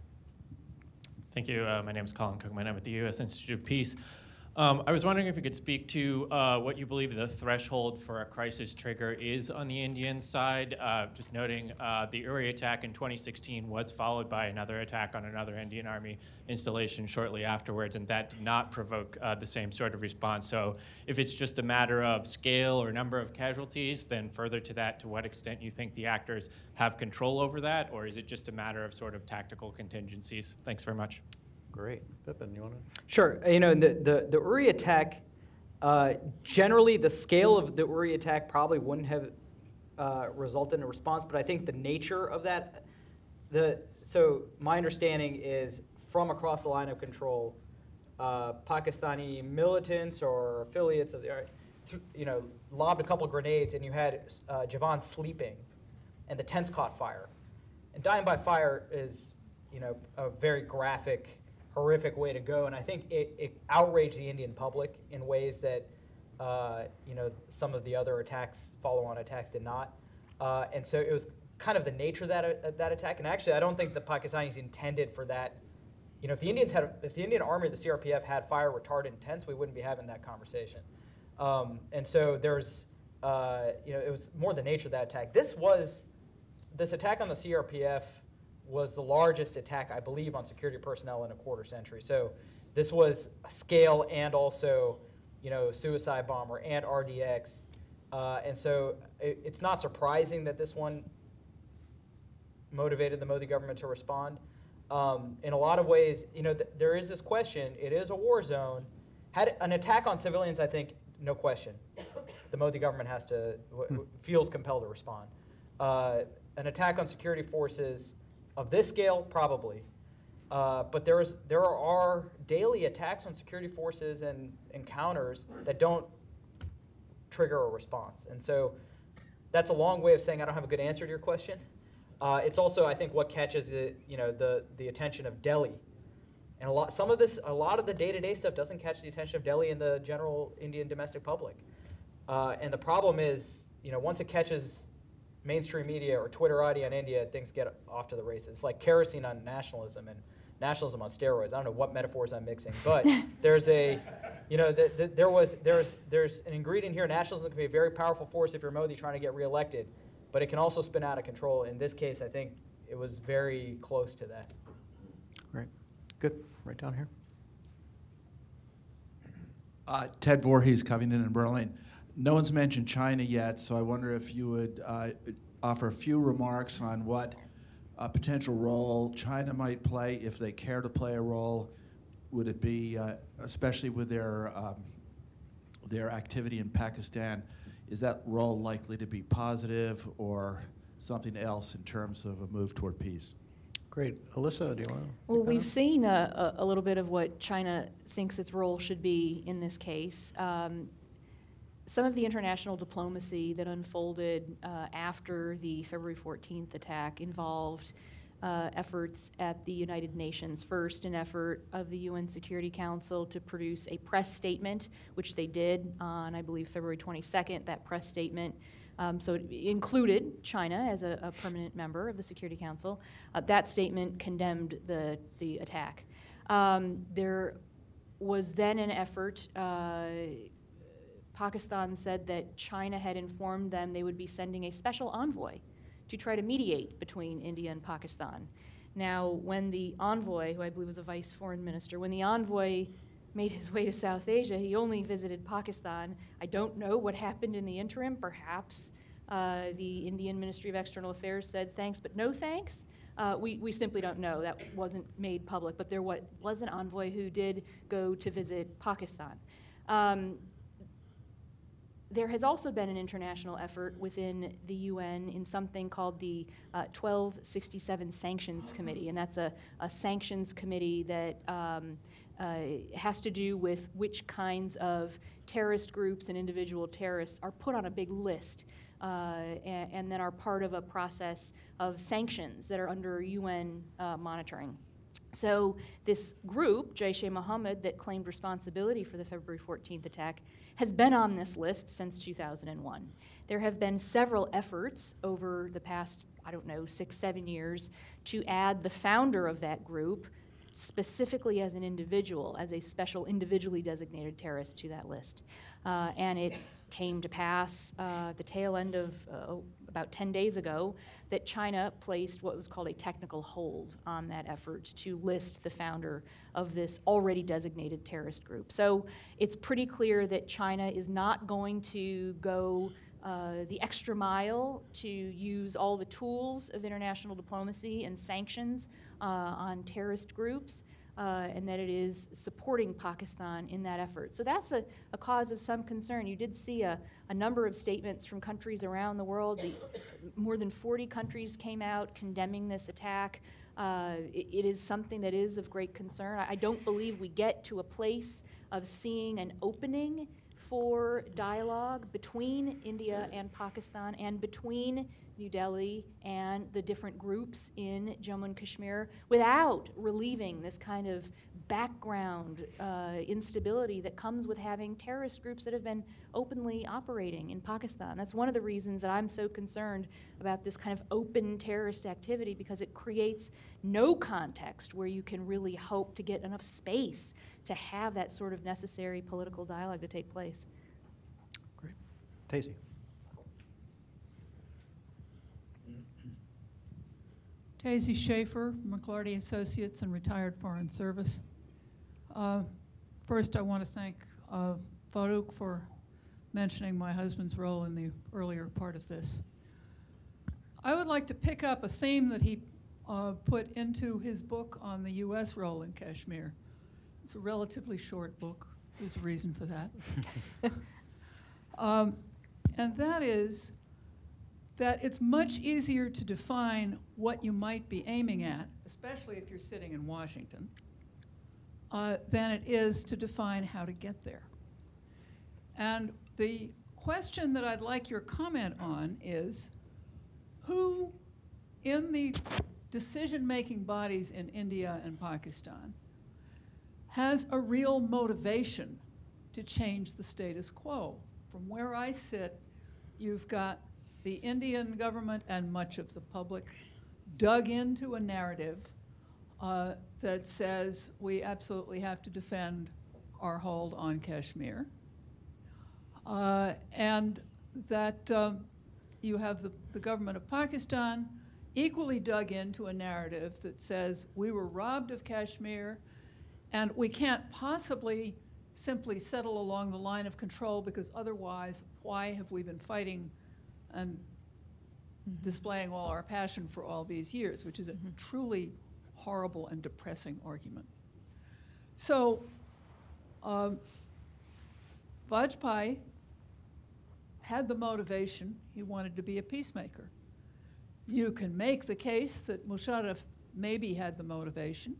Thank you. Uh, my name is Colin Cookman. I'm at the U S Institute of Peace. Um, I was wondering if you could speak to uh, what you believe the threshold for a crisis trigger is on the Indian side. Uh, just noting uh, the Uri attack in twenty sixteen was followed by another attack on another Indian Army installation shortly afterwards, and that did not provoke uh, the same sort of response. So if it's just a matter of scale or number of casualties, then further to that, to what extent you think the actors have control over that, or is it just a matter of sort of tactical contingencies? Thanks very much. Great. Vipin, you want to? Sure. You know, the, the, the Uri attack, uh, generally the scale of the Uri attack probably wouldn't have uh, resulted in a response, but I think the nature of that, the, so my understanding is from across the line of control, uh, Pakistani militants or affiliates of the, you know, lobbed a couple grenades, and you had uh, Javan sleeping, and the tents caught fire. And dying by fire is, you know, a very graphic, horrific way to go, and I think it, it outraged the Indian public in ways that uh, you know, some of the other attacks, follow-on attacks, did not. Uh, and so it was kind of the nature of that uh, that attack. And actually, I don't think the Pakistanis intended for that. You know, if the Indians had, if the Indian Army or the C R P F had fire retardant tents, we wouldn't be having that conversation. Um, and so there's, uh, you know, it was more the nature of that attack. This was, this attack on the C R P F was the largest attack, I believe, on security personnel in a quarter century. So this was a scale and also, you know, suicide bomber and R D X. Uh, and so it, it's not surprising that this one motivated the Modi government to respond. Um, in a lot of ways, you know, th there is this question. It is a war zone. Had an attack on civilians, I think, no question. The Modi government has to, w feels compelled to respond. Uh, an attack on security forces of this scale, probably. Uh, but there is there are daily attacks on security forces and encounters that don't trigger a response. And so that's a long way of saying I don't have a good answer to your question. Uh, it's also, I think, what catches the, you know, the, the attention of Delhi. And a lot, some of this, a lot of the day-to-day stuff doesn't catch the attention of Delhi and the general Indian domestic public. Uh, and the problem is, you know, once it catches mainstream media or Twitterati on India, things get off to the races. It's like kerosene on nationalism and nationalism on steroids. I don't know what metaphors I'm mixing, but there's a, you know, the, the, there was, there's, there's an ingredient here. Nationalism can be a very powerful force if you're Modi trying to get reelected, but it can also spin out of control. In this case, I think it was very close to that. Great. Good. Right down here. Uh, Ted Voorhees, Covington and Berlin. No one's mentioned China yet, so I wonder if you would uh, offer a few remarks on what a potential role China might play, if they care to play a role. Would it be, uh, especially with their, um, their activity in Pakistan, is that role likely to be positive or something else in terms of a move toward peace? Great. Alyssa, do you want to? Well, we've seen a, a, a little bit of what China thinks its role should be in this case. Um, some of the international diplomacy that unfolded uh, after the February fourteenth attack involved uh, efforts at the United Nations. First, an effort of the U N Security Council to produce a press statement, which they did on, I believe, February twenty-second. That press statement Um, so it included China as a, a permanent member of the Security Council. Uh, that statement condemned the, the attack. Um, there was then an effort, uh, Pakistan said that China had informed them they would be sending a special envoy to try to mediate between India and Pakistan. Now, when the envoy, who I believe was a vice foreign minister, when the envoy made his way to South Asia, he only visited Pakistan. I don't know what happened in the interim. Perhaps uh, the Indian Ministry of External Affairs said thanks, but no thanks. Uh, we, we simply don't know. That wasn't made public, but there was an envoy who did go to visit Pakistan. Um, There has also been an international effort within the U N in something called the uh, twelve sixty-seven Sanctions Committee, and that's a, a sanctions committee that um, uh, has to do with which kinds of terrorist groups and individual terrorists are put on a big list uh, and, and then are part of a process of sanctions that are under U N uh, monitoring. So this group, Jaish-e-Mohammed, that claimed responsibility for the February fourteenth attack, has been on this list since two thousand one. There have been several efforts over the past, I don't know, six, seven years to add the founder of that group specifically as an individual, as a special individually designated terrorist to that list. Uh, and it came to pass uh, at the tail end of uh, about ten days ago that China placed what was called a technical hold on that effort to list the founder of this already designated terrorist group. So it's pretty clear that China is not going to go uh, the extra mile to use all the tools of international diplomacy and sanctions uh, on terrorist groups. Uh, and that it is supporting Pakistan in that effort. So that's a, a cause of some concern. You did see a, a number of statements from countries around the world. The, more than forty countries came out condemning this attack. Uh, it, it is something that is of great concern. I, I don't believe we get to a place of seeing an opening for dialogue between India and Pakistan and between New Delhi and the different groups in Jammu and Kashmir without relieving this kind of background uh, instability that comes with having terrorist groups that have been openly operating in Pakistan. That's one of the reasons that I'm so concerned about this kind of open terrorist activity, because it creates no context where you can really hope to get enough space to have that sort of necessary political dialogue to take place. Great. Tacy. Tacy Schaefer, McLarty Associates and retired Foreign Service. Uh, first, I want to thank uh, Farooq for mentioning my husband's role in the earlier part of this. I would like to pick up a theme that he uh, put into his book on the U S role in Kashmir. It's a relatively short book. There's a reason for that. Um, and that is that it's much easier to define what you might be aiming at, especially if you're sitting in Washington, uh, than it is to define how to get there. And the question that I'd like your comment on is, who in the decision-making bodies in India and Pakistan has a real motivation to change the status quo? From where I sit, you've got the Indian government and much of the public dug into a narrative uh, that says we absolutely have to defend our hold on Kashmir. Uh, and that um, you have the, the government of Pakistan equally dug into a narrative that says we were robbed of Kashmir and we can't possibly simply settle along the line of control because otherwise, why have we been fighting and displaying all our passion for all these years, which is a truly horrible and depressing argument. So um, Vajpayee had the motivation. He wanted to be a peacemaker. You can make the case that Musharraf maybe had the motivation.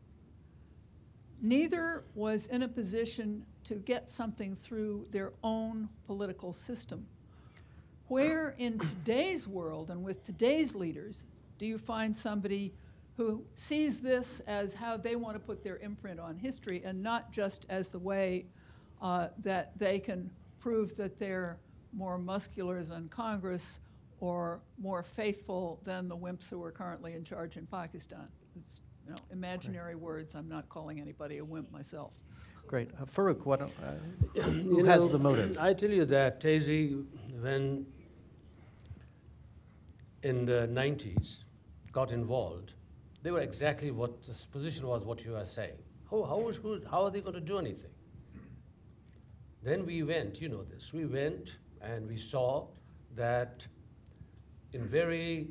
Neither was in a position to get something through their own political system. Where in today's world and with today's leaders do you find somebody who sees this as how they want to put their imprint on history and not just as the way uh, that they can prove that they're more muscular than Congress or more faithful than the wimps who are currently in charge in Pakistan? It's, you know, imaginary Great. words. I'm not calling anybody a wimp myself. Great. Uh, Farooq, what, uh, who you has know, the motive? I tell you that, Tazy, when in the nineties got involved, they were exactly what this position was, what you are saying. How, how, is, who, how are they going to do anything? Then we went, you know this, we went and we saw that in very,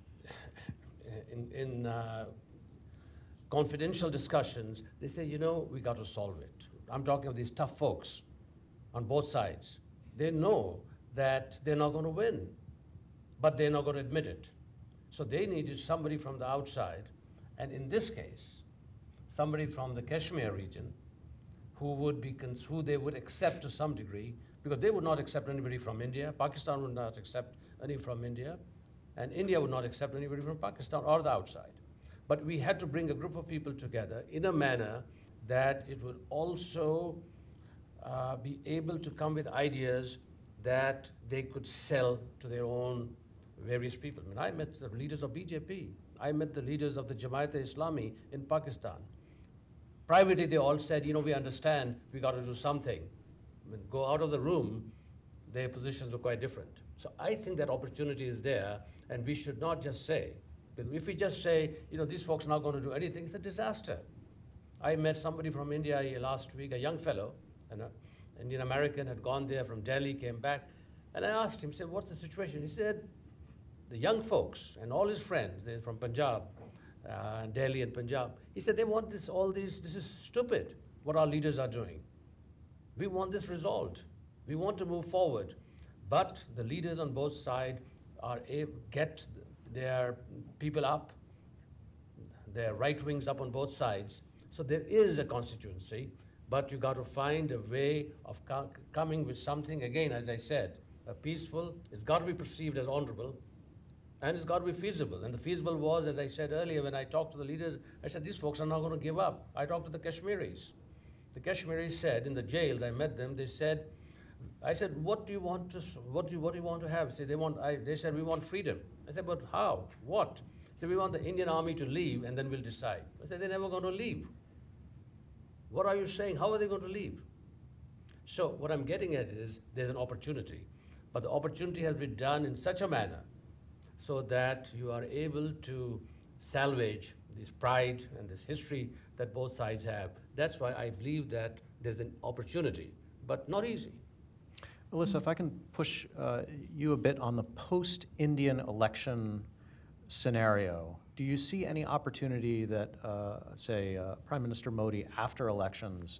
in, in uh, confidential discussions, they say, you know, we got to solve it. I'm talking of these tough folks on both sides. They know that they're not going to win, but they're not going to admit it. So they needed somebody from the outside, and in this case, somebody from the Kashmir region who would be, who they would accept to some degree, because they would not accept anybody from India. Pakistan would not accept any from India, and India would not accept anybody from Pakistan or the outside. But we had to bring a group of people together in a manner that it would also uh, be able to come with ideas that they could sell to their own various people. I mean, I met the leaders of B J P. I met the leaders of the Jamaat-e-Islami in Pakistan. Privately, they all said, you know, we understand, we got to do something. I mean, go out of the room, their positions were quite different. So I think that opportunity is there, and we should not just say, because if we just say, you know, these folks are not going to do anything, it's a disaster. I met somebody from India last week, a young fellow, an Indian American, had gone there from Delhi, came back, and I asked him, said, what's the situation? He said, the young folks and all his friends, they're from Punjab, uh, Delhi and Punjab, he said, they want this, all these, this is stupid, what our leaders are doing. We want this resolved. We want to move forward. But the leaders on both sides are able to get their people up, their right wings up on both sides. So there is a constituency, but you got to find a way of co coming with something, again, as I said, a peaceful, it's got to be perceived as honorable, and it's got to be feasible. And the feasible was, as I said earlier, when I talked to the leaders, I said, these folks are not going to give up. I talked to the Kashmiris. The Kashmiris said, in the jails, I met them, they said, I said, what do you want to, what do you, what do you want to have? They said, they, want, I, they said, we want freedom. I said, but how? What? They said, we want the Indian army to leave, and then we'll decide. I said, they're never going to leave. What are you saying? How are they going to leave? So what I'm getting at is there's an opportunity, but the opportunity has been done in such a manner so that you are able to salvage this pride and this history that both sides have. That's why I believe that there's an opportunity, but not easy. Alyssa, if I can push uh, you a bit on the post-Indian election scenario, do you see any opportunity that, uh, say, uh, Prime Minister Modi, after elections,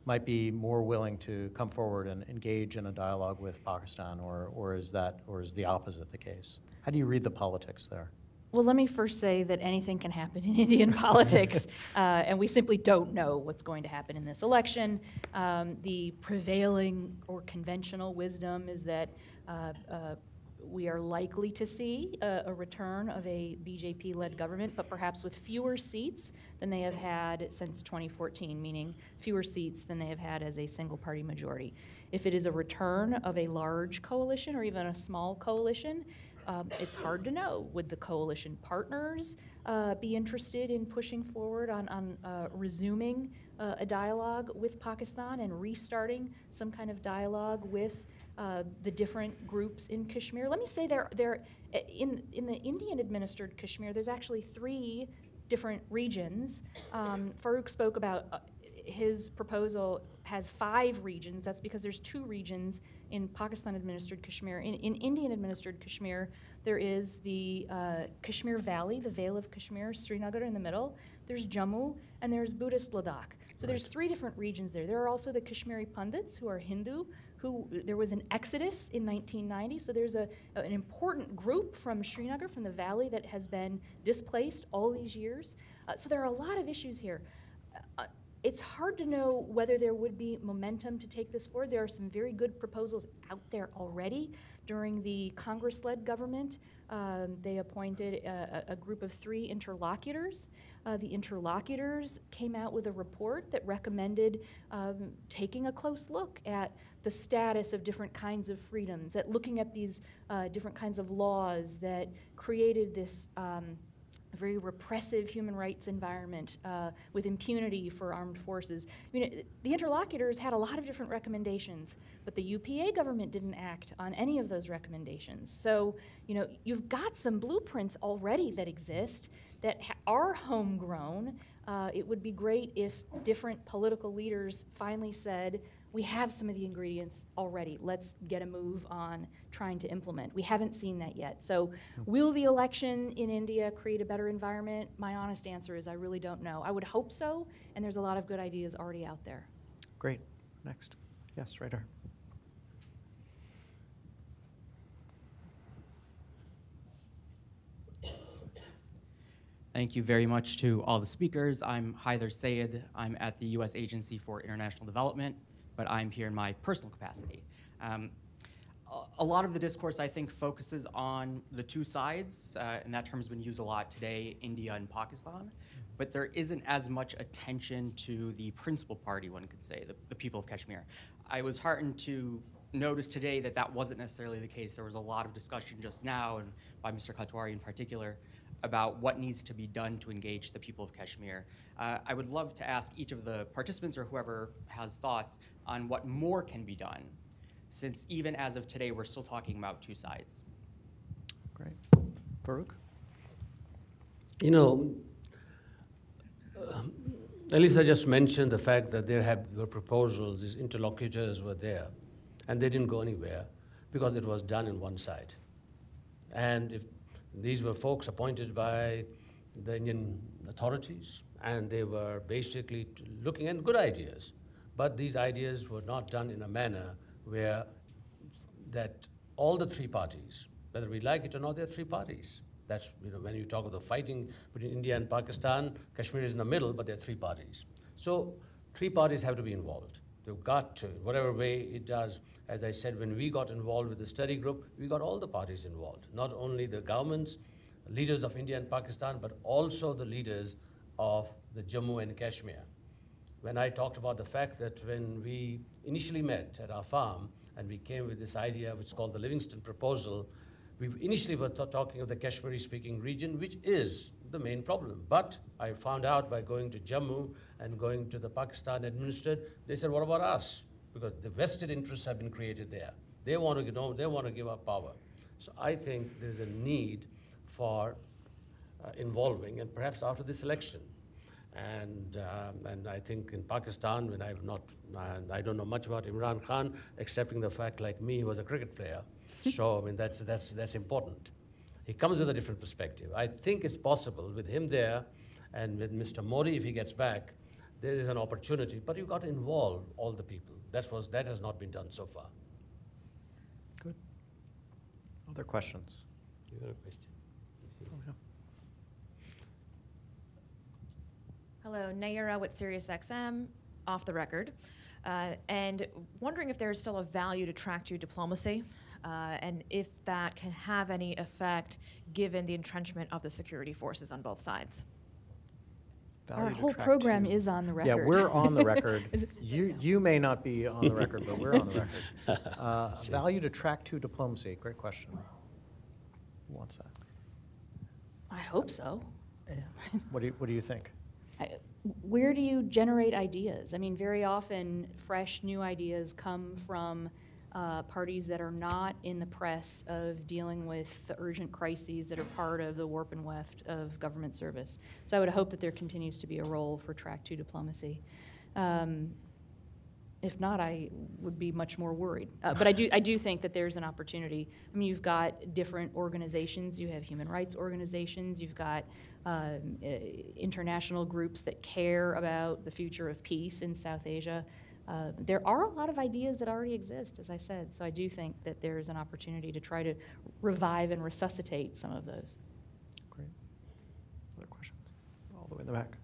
might be more willing to come forward and engage in a dialogue with Pakistan, or, or is that, or is the opposite the case? How do you read the politics there? Well, let me first say that anything can happen in Indian politics, uh, and we simply don't know what's going to happen in this election. Um, the prevailing or conventional wisdom is that uh, uh, we are likely to see a, a return of a B J P-led government, but perhaps with fewer seats than they have had since twenty fourteen, meaning fewer seats than they have had as a single-party majority. If it is a return of a large coalition or even a small coalition, Um, it's hard to know. Would the coalition partners uh, be interested in pushing forward on, on uh, resuming uh, a dialogue with Pakistan and restarting some kind of dialogue with uh, the different groups in Kashmir? Let me say there, there in, in the Indian-administered Kashmir, there's actually three different regions. Um, Farooq spoke about uh, his proposal has five regions. That's because there's two regions in Pakistan-administered Kashmir. In, in Indian-administered Kashmir, there is the uh, Kashmir Valley, the Vale of Kashmir, Srinagar in the middle. There's Jammu, and there's Buddhist Ladakh. So there's three different regions there. There are also the Kashmiri Pundits, who are Hindu, who there was an exodus in nineteen ninety. So there's a, an important group from Srinagar, from the valley, that has been displaced all these years. Uh, so there are a lot of issues here. Uh, It's hard to know whether there would be momentum to take this forward. There are some very good proposals out there already. During the Congress-led government, um, they appointed a, a group of three interlocutors. Uh, the interlocutors came out with a report that recommended um, taking a close look at the status of different kinds of freedoms, at looking at these uh, different kinds of laws that created this um, a very repressive human rights environment uh, with impunity for armed forces. I mean, the interlocutors had a lot of different recommendations, but the U P A government didn't act on any of those recommendations. So, you know, you've got some blueprints already that exist that ha are homegrown. Uh, it would be great if different political leaders finally said, we have some of the ingredients already. Let's get a move on trying to implement. We haven't seen that yet. So will the election in India create a better environment? My honest answer is I really don't know. I would hope so, and there's a lot of good ideas already out there. Great. Next. Yes, right here. Thank you very much to all the speakers. I'm Haider Sayed. I'm at the U S Agency for International Development, but I'm here in my personal capacity. Um, a, a lot of the discourse, I think, focuses on the two sides, uh, and that term's been used a lot today, India and Pakistan, but there isn't as much attention to the principal party, one could say, the, the people of Kashmir. I was heartened to notice today that that wasn't necessarily the case. There was a lot of discussion just now, and by Mister Kathwari in particular, about what needs to be done to engage the people of Kashmir. Uh, I would love to ask each of the participants or whoever has thoughts on what more can be done, since even as of today, we're still talking about two sides. Great. Farooq? You know, uh, Alyssa just mentioned the fact that there have were proposals, these interlocutors were there, and they didn't go anywhere because it was done in one side. And if these were folks appointed by the Indian authorities, and they were basically looking at good ideas. But these ideas were not done in a manner where that all the three parties, whether we like it or not, there are three parties. That's, you know, when you talk of the fighting between India and Pakistan, Kashmir is in the middle, but there are three parties. So three parties have to be involved. They've got to, whatever way it does. As I said, when we got involved with the study group, we got all the parties involved, not only the governments, leaders of India and Pakistan, but also the leaders of the Jammu and Kashmir. When I talked about the fact that when we initially met at our farm and we came with this idea, which is called the Livingston Proposal, we initially were talking of the Kashmiri-speaking region, which is the main problem. But I found out by going to Jammu and going to the Pakistan administered, they said, what about us? Because the vested interests have been created there. They want to, you know, they want to give up power. So I think there's a need for uh, involving, and perhaps after this election. And, um, and I think in Pakistan, when I've not, uh, I don't know much about Imran Khan, excepting the fact, like me, he was a cricket player. So, I mean, that's, that's, that's important. He comes with a different perspective. I think it's possible with him there and with Mister Modi, if he gets back, there is an opportunity, but you've got to involve all the people. That, was, that has not been done so far. Good. Other questions? You got a question? Oh, yeah. Hello, Nayara with SiriusXM, off the record, uh, and wondering if there's still a value to track two diplomacy, uh, and if that can have any effect given the entrenchment of the security forces on both sides. Value Our to whole track program two. is on the record. Yeah, we're on the record. Is it- you, you may not be on the record, but we're on the record. Uh, value to track two diplomacy, great question. Who wants that? I hope so. What do you, what do you think? I, where do you generate ideas? I mean, very often fresh new ideas come from uh, parties that are not in the press of dealing with the urgent crises that are part of the warp and weft of government service. So I would hope that there continues to be a role for track two diplomacy. Um, if not, I would be much more worried. Uh, but I do, I do think that there's an opportunity. I mean, you've got different organizations. You have human rights organizations. You've got um, uh, international groups that care about the future of peace in South Asia. Uh, there are a lot of ideas that already exist, as I said. So I do think that there's an opportunity to try to revive and resuscitate some of those. Great. Other questions? All the way in the back.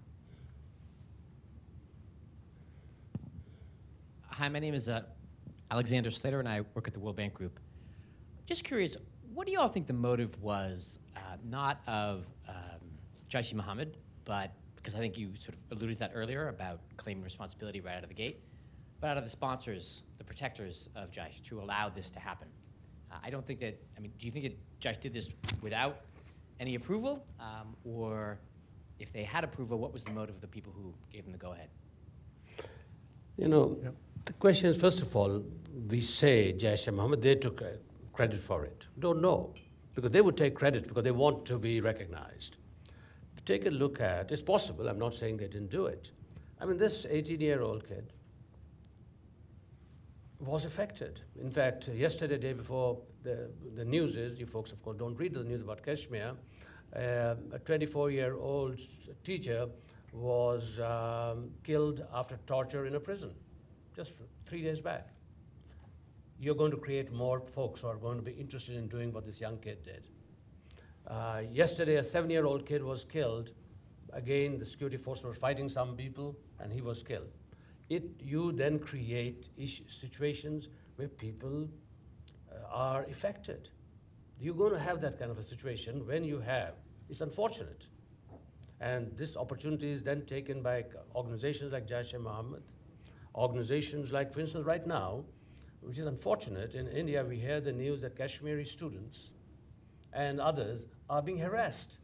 Hi, my name is uh, Alexander Slater, and I work at the World Bank Group. Just curious, what do you all think the motive was, uh, not of um, Jaish-e-Mohammed, but because I think you sort of alluded to that earlier about claiming responsibility right out of the gate, but out of the sponsors, the protectors of Jaish, to allow this to happen? Uh, I don't think that, I mean, do you think that Jaish did this without any approval? Um, or if they had approval, what was the motive of the people who gave them the go-ahead? You know, Yep. the question is, first of all, we say Jaish-e-Mohammed, they took uh, credit for it. Don't know, because they would take credit because they want to be recognized. Take a look at, it's possible, I'm not saying they didn't do it. I mean, this eighteen-year-old kid was affected. In fact, yesterday, day before, the, the news is, you folks, of course, don't read the news about Kashmir, uh, a twenty-four-year-old teacher was um, killed after torture in a prison, just three days back. You're going to create more folks who are going to be interested in doing what this young kid did. Uh, yesterday, a seven-year-old kid was killed. Again, the security forces were fighting some people, and he was killed. It, you then create issues, situations where people uh, are affected. You're going to have that kind of a situation when you have. It's unfortunate. And this opportunity is then taken by organizations like Jaish-e-Mohammed, organizations like, for instance, right now, which is unfortunate, in India we hear the news that Kashmiri students and others are being harassed.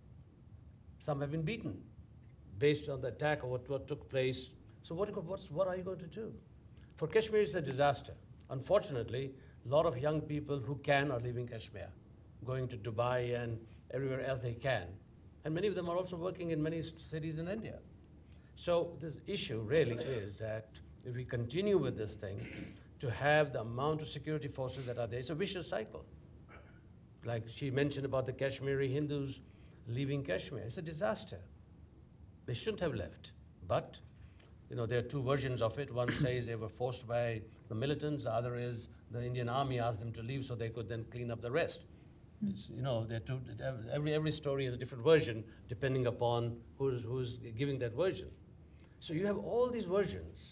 Some have been beaten based on the attack of what, what took place. So what, what's, what are you going to do? For Kashmir, it's a disaster. Unfortunately, a lot of young people who can are leaving Kashmir, going to Dubai and everywhere else they can. And many of them are also working in many cities in India. So this issue really is that if we continue with this thing, to have the amount of security forces that are there, it's a vicious cycle. Like she mentioned about the Kashmiri Hindus leaving Kashmir. It's a disaster. They shouldn't have left. But, you know, there are two versions of it. One says they were forced by the militants. The other is the Indian army asked them to leave so they could then clean up the rest. It's, you know, they're two, every, every story is a different version depending upon who's, who's giving that version. So you have all these versions.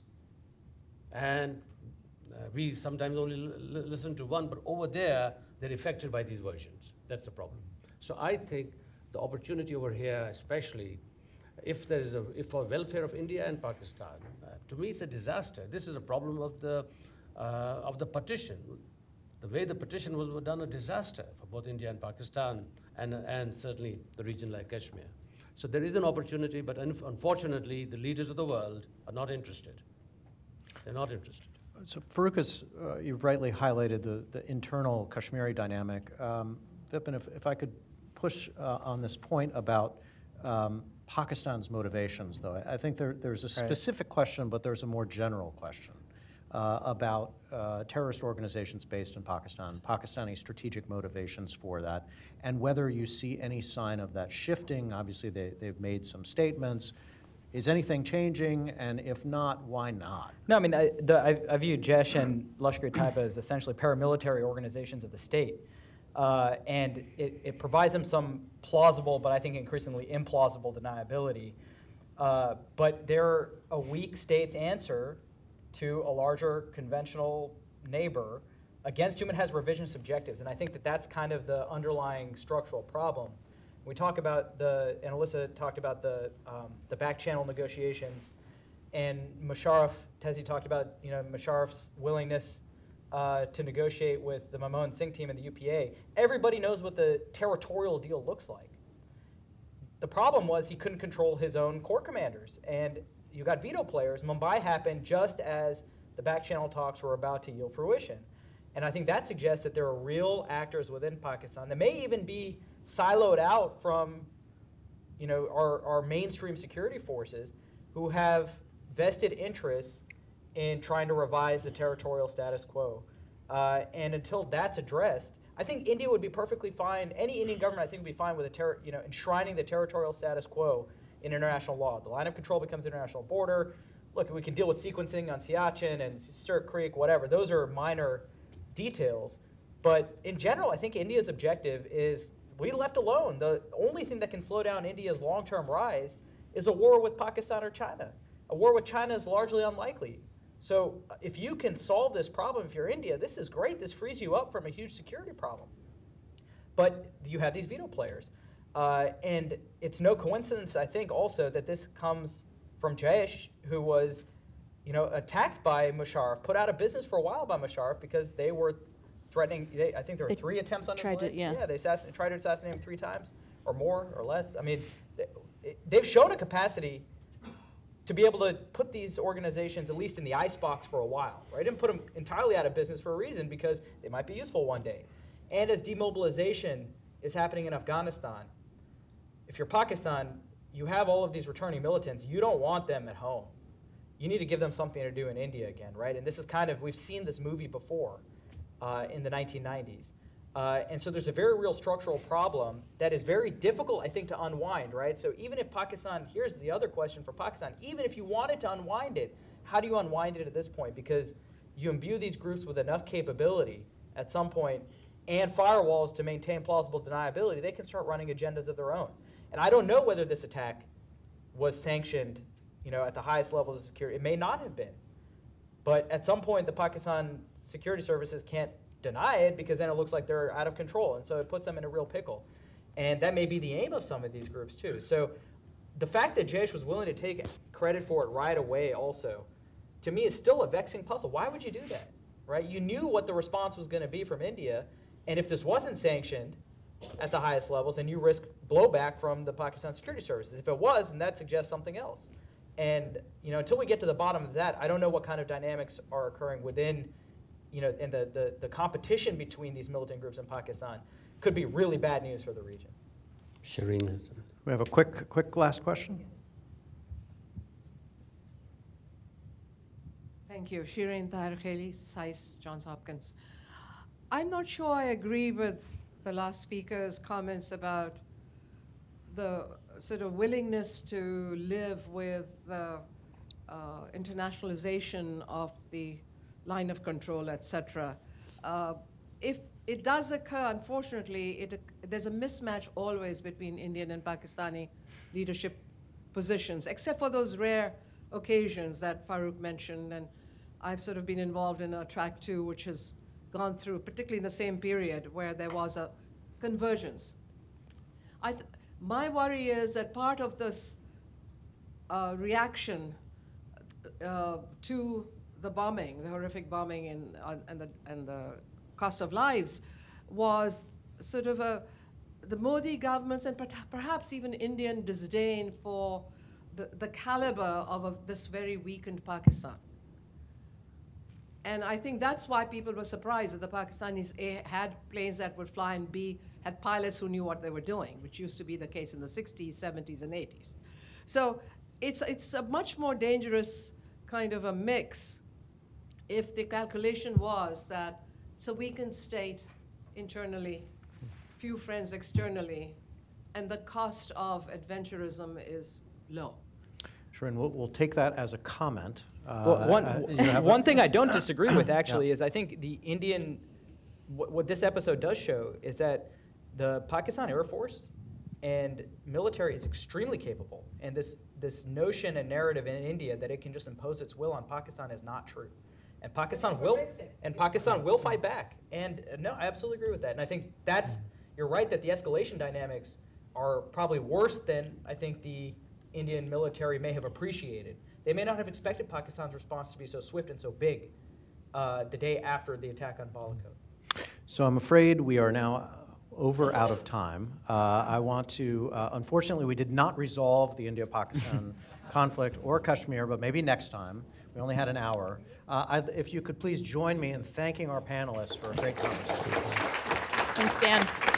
And uh, we sometimes only l listen to one, but over there, they're affected by these versions. That's the problem. So I think the opportunity over here, especially if there is a, if for welfare of India and Pakistan, uh, to me it's a disaster. This is a problem of the, uh, of the partition. The way the partition was done, a disaster for both India and Pakistan, and, and certainly the region like Kashmir. So there is an opportunity, but un unfortunately, the leaders of the world are not interested. They're not interested. So Farooq, has, uh, you've rightly highlighted the, the internal Kashmiri dynamic. Um, Vipin, if, if I could push uh, on this point about um, Pakistan's motivations, though. I think there, there's a specific right. question, but there's a more general question uh, about uh, terrorist organizations based in Pakistan, Pakistani strategic motivations for that, and whether you see any sign of that shifting. Obviously, they, they've made some statements. Is anything changing, and if not, why not? No, I mean, I, the, I, I view Jaish and Lashkar-e-Taiba as essentially paramilitary organizations of the state. Uh, and it, it provides them some plausible, but I think increasingly implausible deniability. Uh, but they're a weak state's answer to a larger conventional neighbor against whom it has revisionist objectives. And I think that that's kind of the underlying structural problem. We talk about the, and Alyssa talked about the, um, the back channel negotiations, and Musharraf, Tezi talked about, you know, Musharraf's willingness uh, to negotiate with the Manmohan Singh team and the U P A. Everybody knows what the territorial deal looks like. The problem was he couldn't control his own corps commanders, and you got veto players. Mumbai happened just as the back channel talks were about to yield fruition. And I think that suggests that there are real actors within Pakistan that may even be siloed out from, you know, our, our mainstream security forces who have vested interests in trying to revise the territorial status quo. Uh, and until that's addressed, I think India would be perfectly fine, any Indian government I think would be fine with a ter you know, enshrining the territorial status quo in international law. The line of control becomes international border. Look, we can deal with sequencing on Siachen and Sirk Creek, whatever. Those are minor details. But in general, I think India's objective is we left alone. The only thing that can slow down India's long-term rise is a war with Pakistan or China. A war with China is largely unlikely. So if you can solve this problem, if you're India, this is great. This frees you up from a huge security problem. But you have these veto players. Uh, and it's no coincidence, I think, also that this comes from Jaish, who was, you know, attacked by Musharraf, put out of business for a while by Musharraf because they were threatening. They, I think there were They three attempts on his tried life. to- yeah. yeah, they assassin tried to assassinate him three times, or more, or less. I mean, they, they've shown a capacity to be able to put these organizations at least in the icebox for a while, right? And put them entirely out of business for a reason, because they might be useful one day. And as demobilization is happening in Afghanistan, if you're Pakistan, you have all of these returning militants. You don't want them at home. You need to give them something to do in India again, right? And this is kind of, we've seen this movie before uh, in the nineteen nineties. Uh, and so there's a very real structural problem that is very difficult, I think, to unwind, right? So even if Pakistan, here's the other question for Pakistan, even if you wanted to unwind it, how do you unwind it at this point? Because you imbue these groups with enough capability at some point and firewalls to maintain plausible deniability, they can start running agendas of their own. And I don't know whether this attack was sanctioned, you know, at the highest levels of security. It may not have been. But at some point, the Pakistan security services can't deny it, because then it looks like they're out of control. And so it puts them in a real pickle. And that may be the aim of some of these groups too. So the fact that Jaish was willing to take credit for it right away also, to me, is still a vexing puzzle. Why would you do that, right? You knew what the response was going to be from India. And if this wasn't sanctioned at the highest levels, then you risk blowback from the Pakistan security services. If it was, then that suggests something else. And you know, until we get to the bottom of that, I don't know what kind of dynamics are occurring within, you know, and the, the, the competition between these militant groups in Pakistan could be really bad news for the region. Shireen has. We have a quick, quick last question. Thank you. Shireen Tahir-Khalil, SAIS, Johns Hopkins. I'm not sure I agree with the last speaker's comments about the sort of willingness to live with the uh, internationalization of the line of control, et cetera. Uh, if it does occur, unfortunately, it, there's a mismatch always between Indian and Pakistani leadership positions, except for those rare occasions that Farooq mentioned. And I've sort of been involved in a track two, which has gone through, particularly in the same period, where there was a convergence. I th my worry is that part of this uh, reaction uh, to the bombing, the horrific bombing and, uh, and, the, and the cost of lives, was sort of a, the Modi government's and perhaps even Indian disdain for the, the caliber of a, this very weakened Pakistan. And I think that's why people were surprised that the Pakistanis, A, had planes that would fly, and B, had pilots who knew what they were doing, which used to be the case in the sixties, seventies, and eighties. So it's, it's a much more dangerous kind of a mix if the calculation was that it's a weakened state internally, few friends externally, and the cost of adventurism is low. Sure, and we'll, we'll take that as a comment. Uh, Well, one, uh, you have one a- thing I don't disagree with actually Yeah. is I think the Indian, what, what this episode does show is that the Pakistan Air Force and military is extremely capable. And this, this notion and narrative in India that it can just impose its will on Pakistan is not true. And Pakistan will, and Pakistan will fight back. And uh, no, I absolutely agree with that. And I think that's, you're right that the escalation dynamics are probably worse than I think the Indian military may have appreciated. They may not have expected Pakistan's response to be so swift and so big uh, the day after the attack on Balakot. So I'm afraid we are now over out of time. Uh, I want to, uh, unfortunately, we did not resolve the India-Pakistan conflict or Kashmir, but maybe next time. We only had an hour. Uh, I, if you could please join me in thanking our panelists for a great conversation. Thanks, Dan.